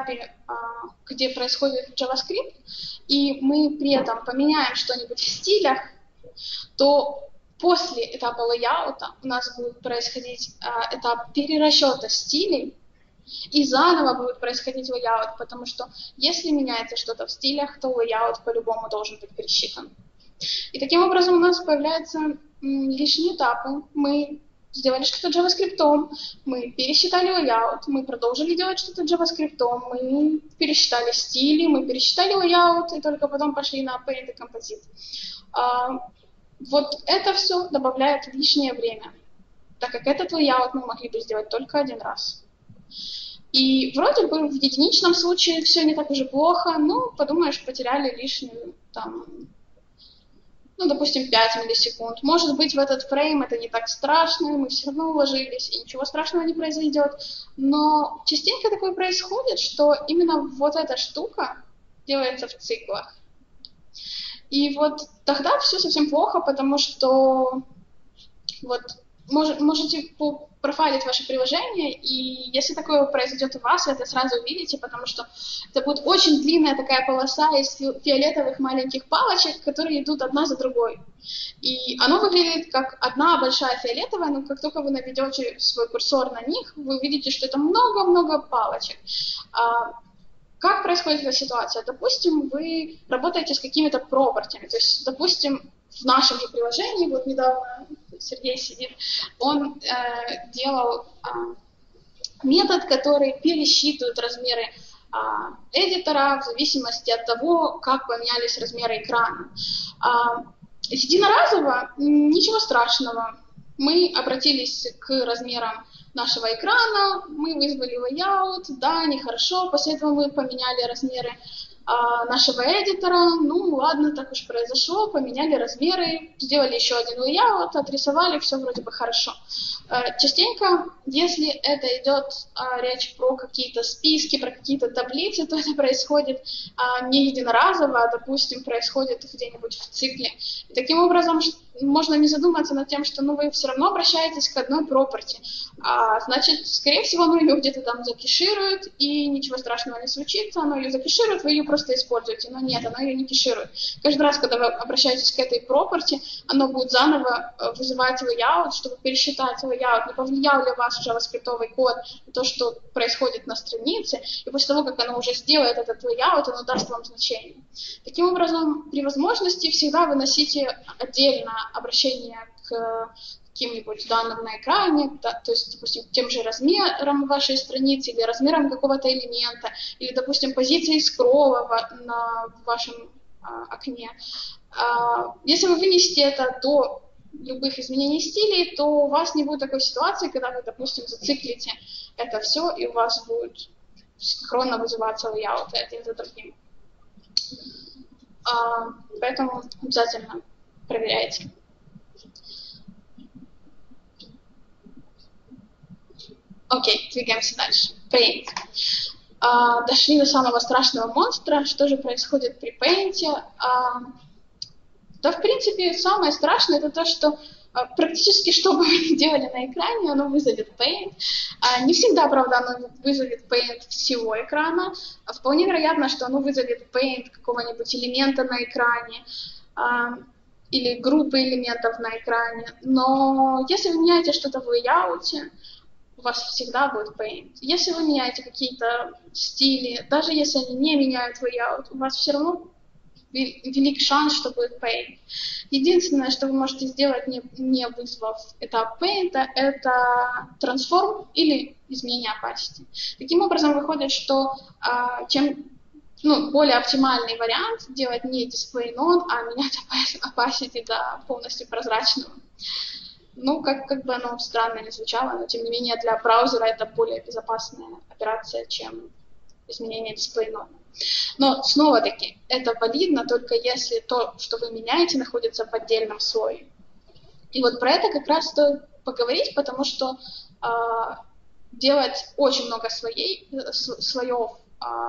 где происходит JavaScript, и мы при этом поменяем что-нибудь в стилях, то после этапа лейаута у нас будет происходить этап перерасчета стилей, и заново будет происходить лейаут, потому что если меняется что-то в стилях, то лейаут по-любому должен быть пересчитан. И таким образом у нас появляются лишние этапы. Мы сделали что-то JavaScript, мы пересчитали лейаут, мы продолжили делать что-то JavaScript, мы пересчитали стили, мы пересчитали лейаут, и только потом пошли на Paint и Composite. Вот это все добавляет лишнее время, так как этот лейаут мы могли бы сделать только один раз. И вроде бы в единичном случае все не так уж и плохо, но, подумаешь, потеряли лишнюю, там, ну, допустим, пять миллисекунд. Может быть, в этот фрейм это не так страшно, мы все равно уложились, и ничего страшного не произойдет. Но частенько такое происходит, что именно вот эта штука делается в циклах. И вот тогда все совсем плохо, потому что вот мож, можете профайлить ваше приложение, и если такое произойдет у вас, вы это сразу увидите, потому что это будет очень длинная такая полоса из фиолетовых маленьких палочек, которые идут одна за другой. И оно выглядит как одна большая фиолетовая, но как только вы наведете свой курсор на них, вы увидите, что это много-много палочек. Как происходит эта ситуация? Допустим, вы работаете с какими-то пропертями, то есть, допустим, в нашем же приложении, вот недавно Сергей сидит, он э, делал э, метод, который пересчитывает размеры э, эдитора в зависимости от того, как поменялись размеры экрана. Э, единоразово ничего страшного. Мы обратились к размерам нашего экрана, мы вызвали layout, да, нехорошо, после этого мы поменяли размеры а, нашего эдитора, ну ладно, так уж произошло, поменяли размеры, сделали еще один layout, отрисовали, все вроде бы хорошо. А, частенько, если это идет а, речь про какие-то списки, про какие-то таблицы, то это происходит а, не единоразово, а, допустим, происходит где-нибудь в цикле. И таким образом, можно не задуматься над тем, что ну, вы все равно обращаетесь к одной property. А, значит, скорее всего, оно ее где-то там закеширует, и ничего страшного не случится, оно ее закеширует, вы ее просто используете. Но нет, оно ее не кеширует. Каждый раз, когда вы обращаетесь к этой property, оно будет заново вызывать layout, чтобы пересчитать layout, не повлиял ли ваш JavaScript код на то, что происходит на странице, и после того, как оно уже сделает этот layout, оно даст вам значение. Таким образом, при возможности всегда выносите отдельно обращение к каким-нибудь данным на экране, да, то есть, допустим, тем же размером вашей страницы или размером какого-то элемента, или, допустим, позицией скролла в, на вашем а, окне. А, если вы вынесете это до любых изменений стилей, то у вас не будет такой ситуации, когда вы, допустим, зациклите это все, и у вас будет синхронно вызываться лейауты один за другим. А, поэтому обязательно проверяйте. Окей, двигаемся дальше. Paint. А, дошли до самого страшного монстра. Что же происходит при Paint? А, да, в принципе, самое страшное это то, что а, практически что бы вы ни делали на экране, оно вызовет Paint. А, не всегда, правда, оно вызовет Paint всего экрана. А вполне вероятно, что оно вызовет Paint какого-нибудь элемента на экране. А, или группы элементов на экране. Но если вы меняете что-то в лейауте, у вас всегда будет Paint. Если вы меняете какие-то стили, даже если они не меняют layout, у вас все равно велик шанс, что будет Paint. Единственное, что вы можете сделать, не, не вызвав этап Paint, это transform или изменение opacity. Таким образом, выходит, что а, чем ну, более оптимальный вариант делать не display none, а менять opacity до полностью прозрачного. Ну, как, как бы оно странно не звучало, но тем не менее для браузера это более безопасная операция, чем изменение display none. Но снова-таки это валидно только если то, что вы меняете, находится в отдельном слое. И вот про это как раз стоит поговорить, потому что э, делать очень много слоей, слоев э,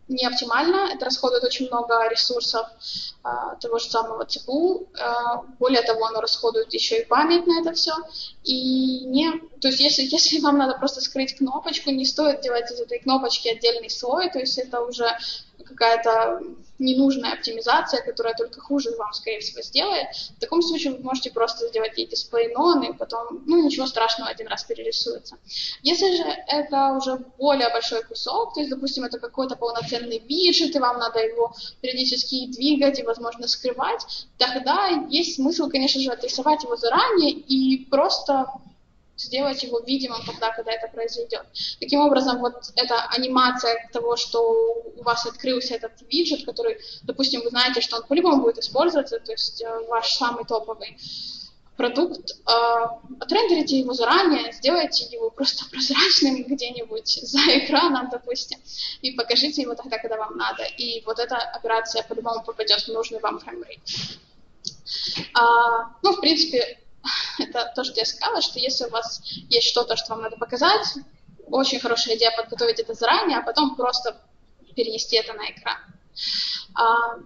не оптимально, это расходует очень много ресурсов а, того же самого си пи ю, а, более того, оно расходует еще и память на это все, и не, то есть если, если вам надо просто скрыть кнопочку, не стоит делать из этой кнопочки отдельный слой, то есть это уже какая-то ненужная оптимизация, которая только хуже вам, скорее всего, сделает. В таком случае вы можете просто сделать ей дисплей none, и потом, ну, ничего страшного, один раз перерисуется. Если же это уже более большой кусок, то есть, допустим, это какой-то полноценный виджет, и вам надо его периодически двигать и, возможно, скрывать, тогда есть смысл, конечно же, отрисовать его заранее и просто сделать его видимым тогда, когда это произойдет. Таким образом, вот эта анимация того, что у вас открылся этот виджет, который, допустим, вы знаете, что он по-любому будет использоваться, то есть ваш самый топовый продукт, э, отрендерите его заранее, сделайте его просто прозрачным где-нибудь за экраном, допустим, и покажите его тогда, когда вам надо. И вот эта операция по-любому попадет в нужный вам фреймрейт. А, ну, в принципе, это то, что я сказала, что если у вас есть что-то, что вам надо показать, очень хорошая идея подготовить это заранее, а потом просто перенести это на экран. А,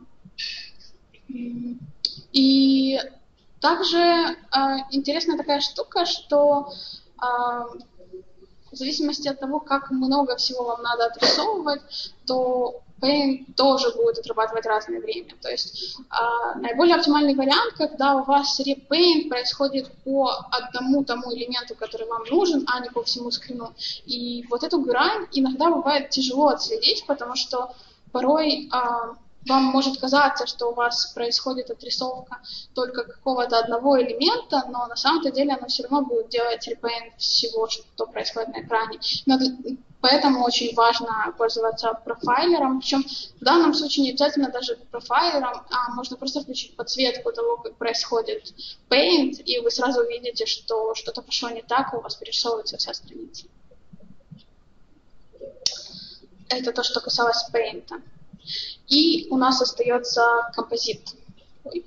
и также а, интересная такая штука, что а, в зависимости от того, как много всего вам надо отрисовывать, то Paint тоже будет отрабатывать разное время. То есть а, наиболее оптимальный вариант, когда у вас repaint происходит по одному тому элементу, который вам нужен, а не по всему скрину. И вот эту грань иногда бывает тяжело отследить, потому что порой а, вам может казаться, что у вас происходит отрисовка только какого-то одного элемента, но на самом-то деле оно все равно будет делать repaint всего, что происходит на экране. Но поэтому очень важно пользоваться профайлером, причем в данном случае не обязательно даже профайлером, а можно просто включить подсветку того, как происходит Paint, и вы сразу увидите, что что-то пошло не так, и у вас перерисовывается вся страница. Это то, что касалось Paint. И у нас остается композит. Ой.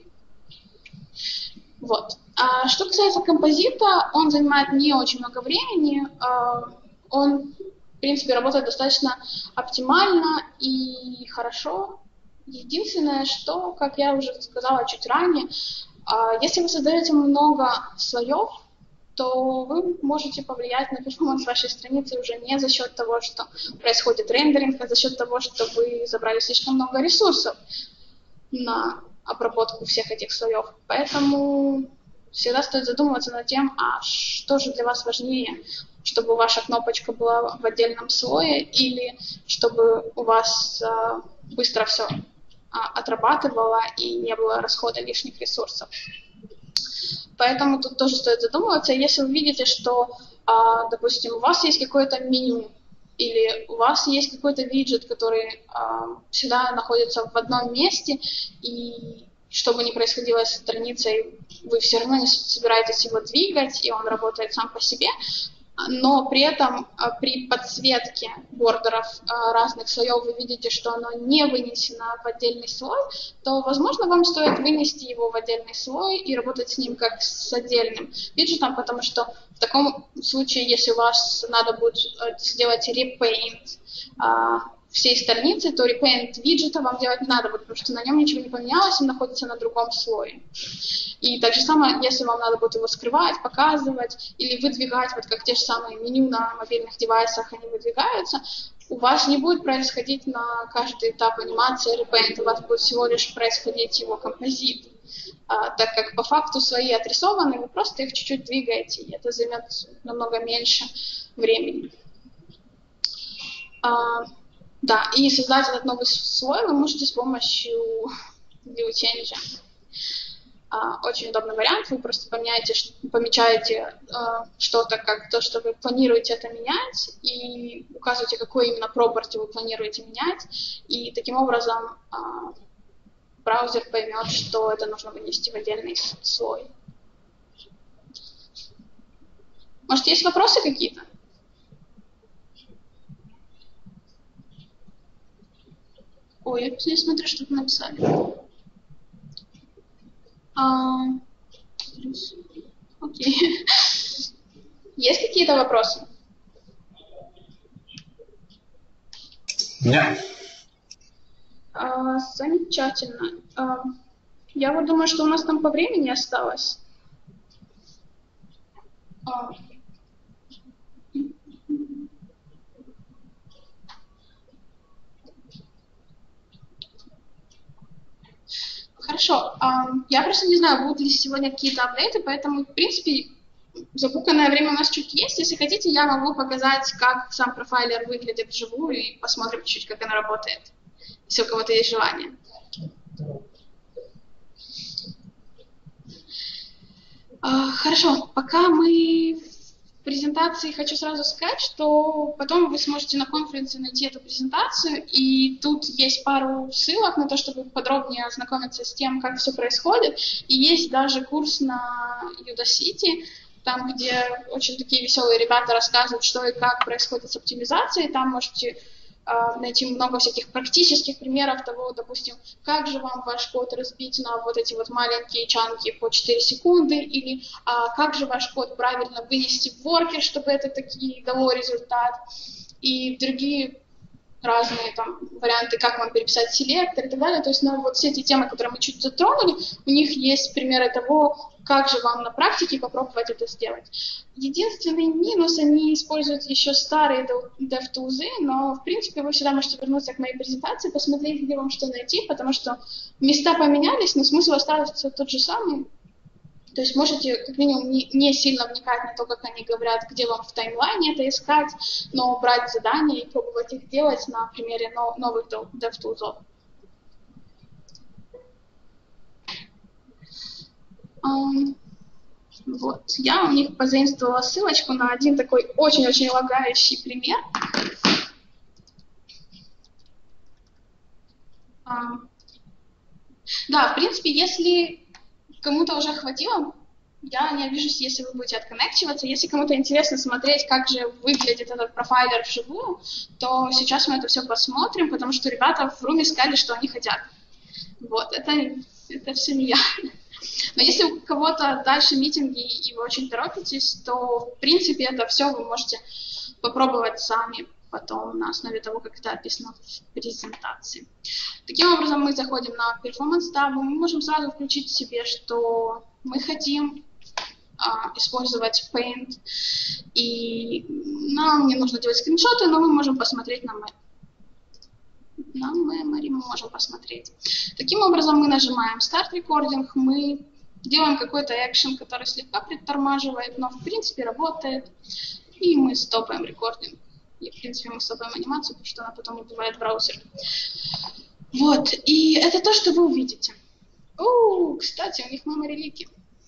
Вот. А что касается композита, он занимает не очень много времени, он в принципе, работает достаточно оптимально и хорошо. Единственное, что, как я уже сказала чуть ранее, если вы создаете много слоев, то вы можете повлиять на перформанс вашей страницы уже не за счет того, что происходит рендеринг, а за счет того, что вы забрали слишком много ресурсов на обработку всех этих слоев. Поэтому всегда стоит задумываться над тем, а что же для вас важнее, чтобы ваша кнопочка была в отдельном слое или чтобы у вас а, быстро все а, отрабатывало и не было расхода лишних ресурсов. Поэтому тут тоже стоит задумываться. Если вы видите, что, а, допустим, у вас есть какое-то меню или у вас есть какой-то виджет, который а, всегда находится в одном месте, и что бы ни происходило с страницей, вы все равно не собираетесь его двигать, и он работает сам по себе, но при этом при подсветке бордеров разных слоев вы видите, что оно не вынесено в отдельный слой, то, возможно, вам стоит вынести его в отдельный слой и работать с ним как с отдельным виджетом, потому что в таком случае, если у вас надо будет сделать repaint всей страницы, то repaint виджета вам делать не надо будет, потому что на нем ничего не поменялось, он находится на другом слое. И так же самое, если вам надо будет его скрывать, показывать или выдвигать, вот как те же самые меню на мобильных девайсах, они выдвигаются, у вас не будет происходить на каждый этап анимации repaint, у вас будет всего лишь происходить его композит. А, так как по факту слои отрисованы, вы просто их чуть-чуть двигаете, и это займет намного меньше времени. А, Да, и создать этот новый слой вы можете с помощью ViewChange. А, очень удобный вариант. Вы просто поменяете, помечаете а, что-то как то, что вы планируете это менять, и указываете, какой именно property вы планируете менять. И таким образом а, браузер поймет, что это нужно вынести в отдельный слой. Может, есть вопросы какие-то? Ой, я смотрю, что вы написали. А, окей. Есть какие-то вопросы? Нет. А, замечательно. А, я вот думаю, что у нас там по времени осталось. А, Хорошо. А, я просто не знаю, будут ли сегодня какие-то апдейты, поэтому, в принципе, забуканное время у нас чуть есть. Если хотите, я могу показать, как сам профайлер выглядит вживую, и посмотрим чуть, как она работает, если у кого-то есть желание. А, хорошо. Пока мы в презентации, хочу сразу сказать, что потом вы сможете на конференции найти эту презентацию, и тут есть пару ссылок на то, чтобы подробнее ознакомиться с тем, как все происходит. И есть даже курс на Udacity, там, где очень такие веселые ребята рассказывают, что и как происходит с оптимизацией. Там можете э, найти много всяких практических примеров того, допустим, как же вам ваш код разбить на вот эти вот маленькие чанки по четыре секунды, или а, как же ваш код правильно вынести в воркер, чтобы это таки дало результат, и другие разные там варианты, как вам переписать селектор и так далее. То есть на вот все эти темы, которые мы чуть затронули, у них есть примеры того, как же вам на практике попробовать это сделать. Единственный минус, они используют еще старые DevTools, но в принципе вы всегда можете вернуться к моей презентации, посмотреть, где вам что найти, потому что места поменялись, но смысл остался тот же самый. То есть можете как минимум не, не сильно вникать на то, как они говорят, где вам в таймлайне это искать, но брать задания и пробовать их делать на примере но, новых DevTools. Um, вот. Я у них позаимствовала ссылочку на один такой очень-очень лагающий пример. Um, да, в принципе, если кому-то уже хватило, я не обижусь, если вы будете отконнективаться. Если кому-то интересно смотреть, как же выглядит этот профайлер вживую, то сейчас мы это все посмотрим, потому что ребята в руме сказали, что они хотят. Вот, это, это все не я. Но если у кого-то дальше митинги и вы очень торопитесь, то, в принципе, это все вы можете попробовать сами потом на основе того, как это описано в презентации. Таким образом, мы заходим на Performance Tab, мы можем сразу включить в себе, что мы хотим а, использовать Paint, и нам не нужно делать скриншоты, но мы можем посмотреть на Memory. На Memory мы можем посмотреть. Таким образом, мы нажимаем Start Recording, мы делаем какой-то экшен, который слегка притормаживает, но в принципе работает, и мы стопаем рекординг. И, в принципе, мы стопаем анимацию, потому что она потом убивает браузер. Вот, и это то, что вы увидите. О, кстати, у них memory лики.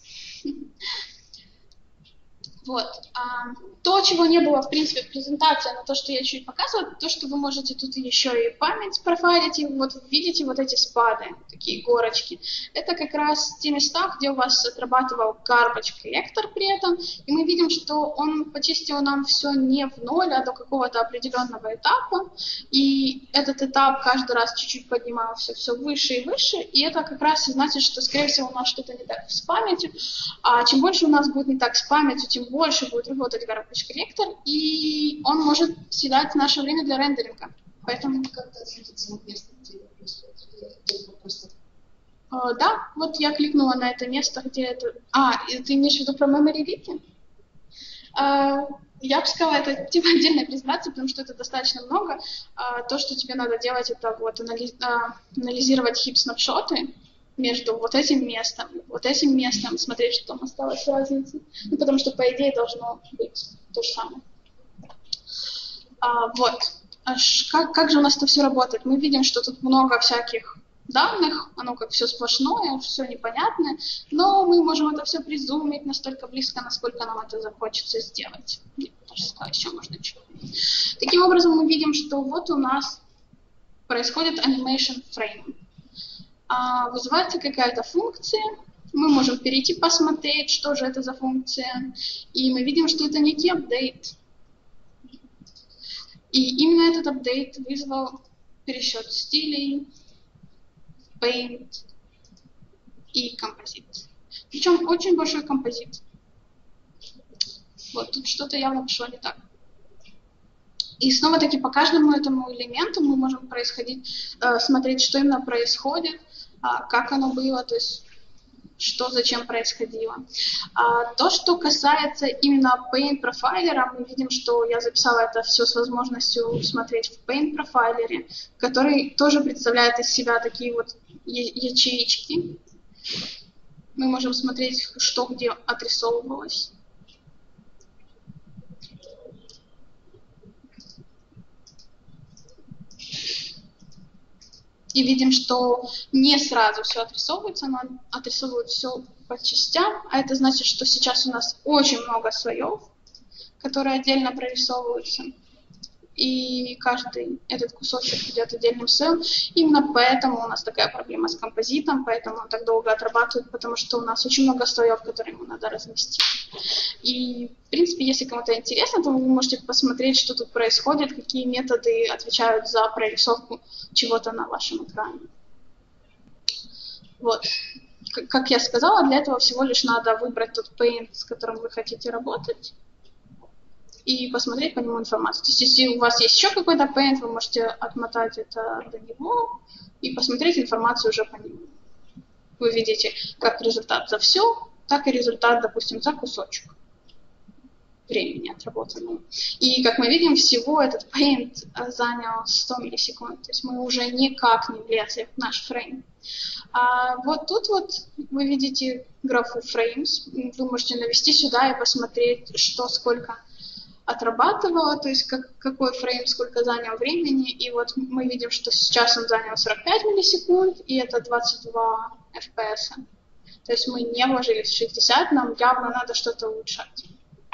Вот. А, то, чего не было, в принципе, в презентации, но то, что я чуть показывала, то, что вы можете тут еще и память профайлить, и вот видите вот эти спады, такие горочки. Это как раз те места, где у вас отрабатывал garbage collector при этом, и мы видим, что он почистил нам все не в ноль, а до какого-то определенного этапа, и этот этап каждый раз чуть-чуть поднимался все выше и выше, и это как раз значит, что, скорее всего, у нас что-то не так с памятью, а чем больше у нас будет не так с памятью, тем больше будет работать garbage collector, и он может съедать наше время для рендеринга. Поэтому как-то отследить место, где это просто... Uh, да, вот я кликнула на это место, где это... А, ты имеешь в виду про memory wiki? Uh, я бы сказала, это типа отдельная презентация, потому что это достаточно много. Uh, то, что тебе надо делать, это вот анализ... uh, анализировать хип-снапшоты между вот этим местом и вот этим местом, смотреть, что там осталось разница. Ну, потому что, по идее, должно быть то же самое. А, вот. Аж как, как же у нас это все работает? Мы видим, что тут много всяких данных, оно как все сплошное, все непонятное, но мы можем это все призумить настолько близко, насколько нам это захочется сделать. Даже сказать, еще можно чуть. Таким образом, мы видим, что вот у нас происходит animation frame. А, вызывается какая-то функция, мы можем перейти посмотреть, что же это за функция, и мы видим, что это некий апдейт. И именно этот апдейт вызвал пересчет стилей, Paint и композит. Причем очень большой композит. Вот тут что-то явно пошло не так. И снова-таки по каждому этому элементу мы можем происходить, э, смотреть, что именно происходит, э, как оно было, то есть что зачем происходило. А то, что касается именно Paint Profiler, мы видим, что я записала это все с возможностью смотреть в Paint Profiler, который тоже представляет из себя такие вот ячеечки. Мы можем смотреть, что где отрисовывалось. И видим, что не сразу все отрисовывается, но отрисовывают все по частям. А это значит, что сейчас у нас очень много слоев, которые отдельно прорисовываются. И каждый этот кусочек идет отдельным слоем. Именно поэтому у нас такая проблема с композитом, поэтому он так долго отрабатывает, потому что у нас очень много слоев, которые ему надо разместить. И, в принципе, если кому-то интересно, то вы можете посмотреть, что тут происходит, какие методы отвечают за прорисовку чего-то на вашем экране. Вот. Как я сказала, для этого всего лишь надо выбрать тот Paint, с которым вы хотите работать, и посмотреть по нему информацию. То есть, если у вас есть еще какой-то Paint, вы можете отмотать это до него и посмотреть информацию уже по нему. Вы видите как результат за все, так и результат, допустим, за кусочек времени отработанного. И, как мы видим, всего этот Paint занял сто миллисекунд. То есть мы уже никак не влезли в наш фрейм. А вот тут вот вы видите графу Frames. Вы можете навести сюда и посмотреть, что сколько отрабатывала, то есть как, какой фрейм сколько занял времени. И вот мы видим, что сейчас он занял сорок пять миллисекунд, и это двадцать два эф пи эс. То есть мы не вложились в шестьдесят, нам явно надо что-то улучшать.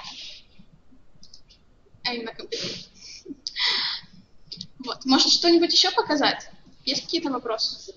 А именно компьютер. Вот. Может, что-нибудь еще показать? Есть какие-то вопросы?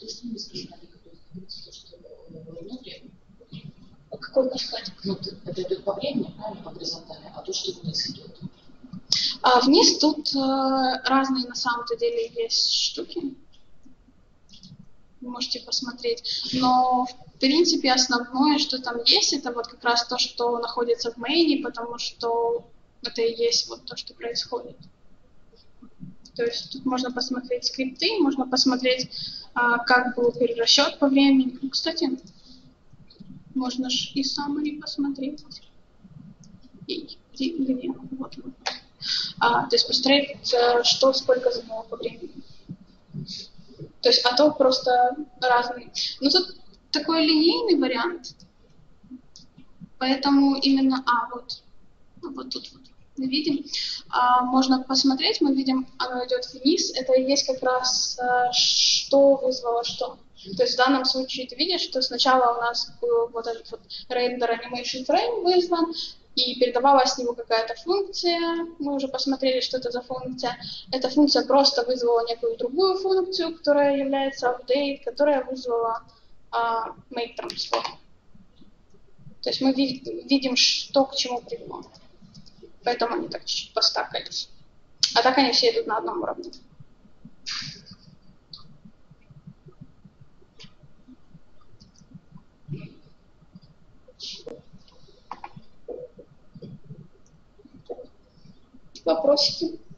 Какой каскадик? Ну, это идет по времени, правильно, по горизонтали, а то, что вниз идет. А вниз тут э, разные на самом-то деле есть штуки. Вы можете посмотреть. Но, в принципе, основное, что там есть, это вот как раз то, что находится в мейне, потому что это и есть вот то, что происходит. То есть тут можно посмотреть скрипты, можно посмотреть, а, как был перерасчет по времени. Ну, кстати, можно же и summary посмотреть. И где? Вот он. А, то есть посмотреть, что сколько заняло по времени. То есть, а то просто разные. Но тут такой линейный вариант. Поэтому именно, а, вот, вот тут вот мы видим, а, можно посмотреть, мы видим, оно идет вниз, это и есть как раз, а, что вызвало что. То есть в данном случае ты видишь, что сначала у нас был вот этот вот render animation frame вызван, и передавалась с него какая-то функция, мы уже посмотрели, что это за функция. Эта функция просто вызвала некую другую функцию, которая является update, которая вызвала uh, make transform. То есть мы ви- видим, что к чему привело. Поэтому они так чуть-чуть постакались. А так они все идут на одном уровне. Вопросики?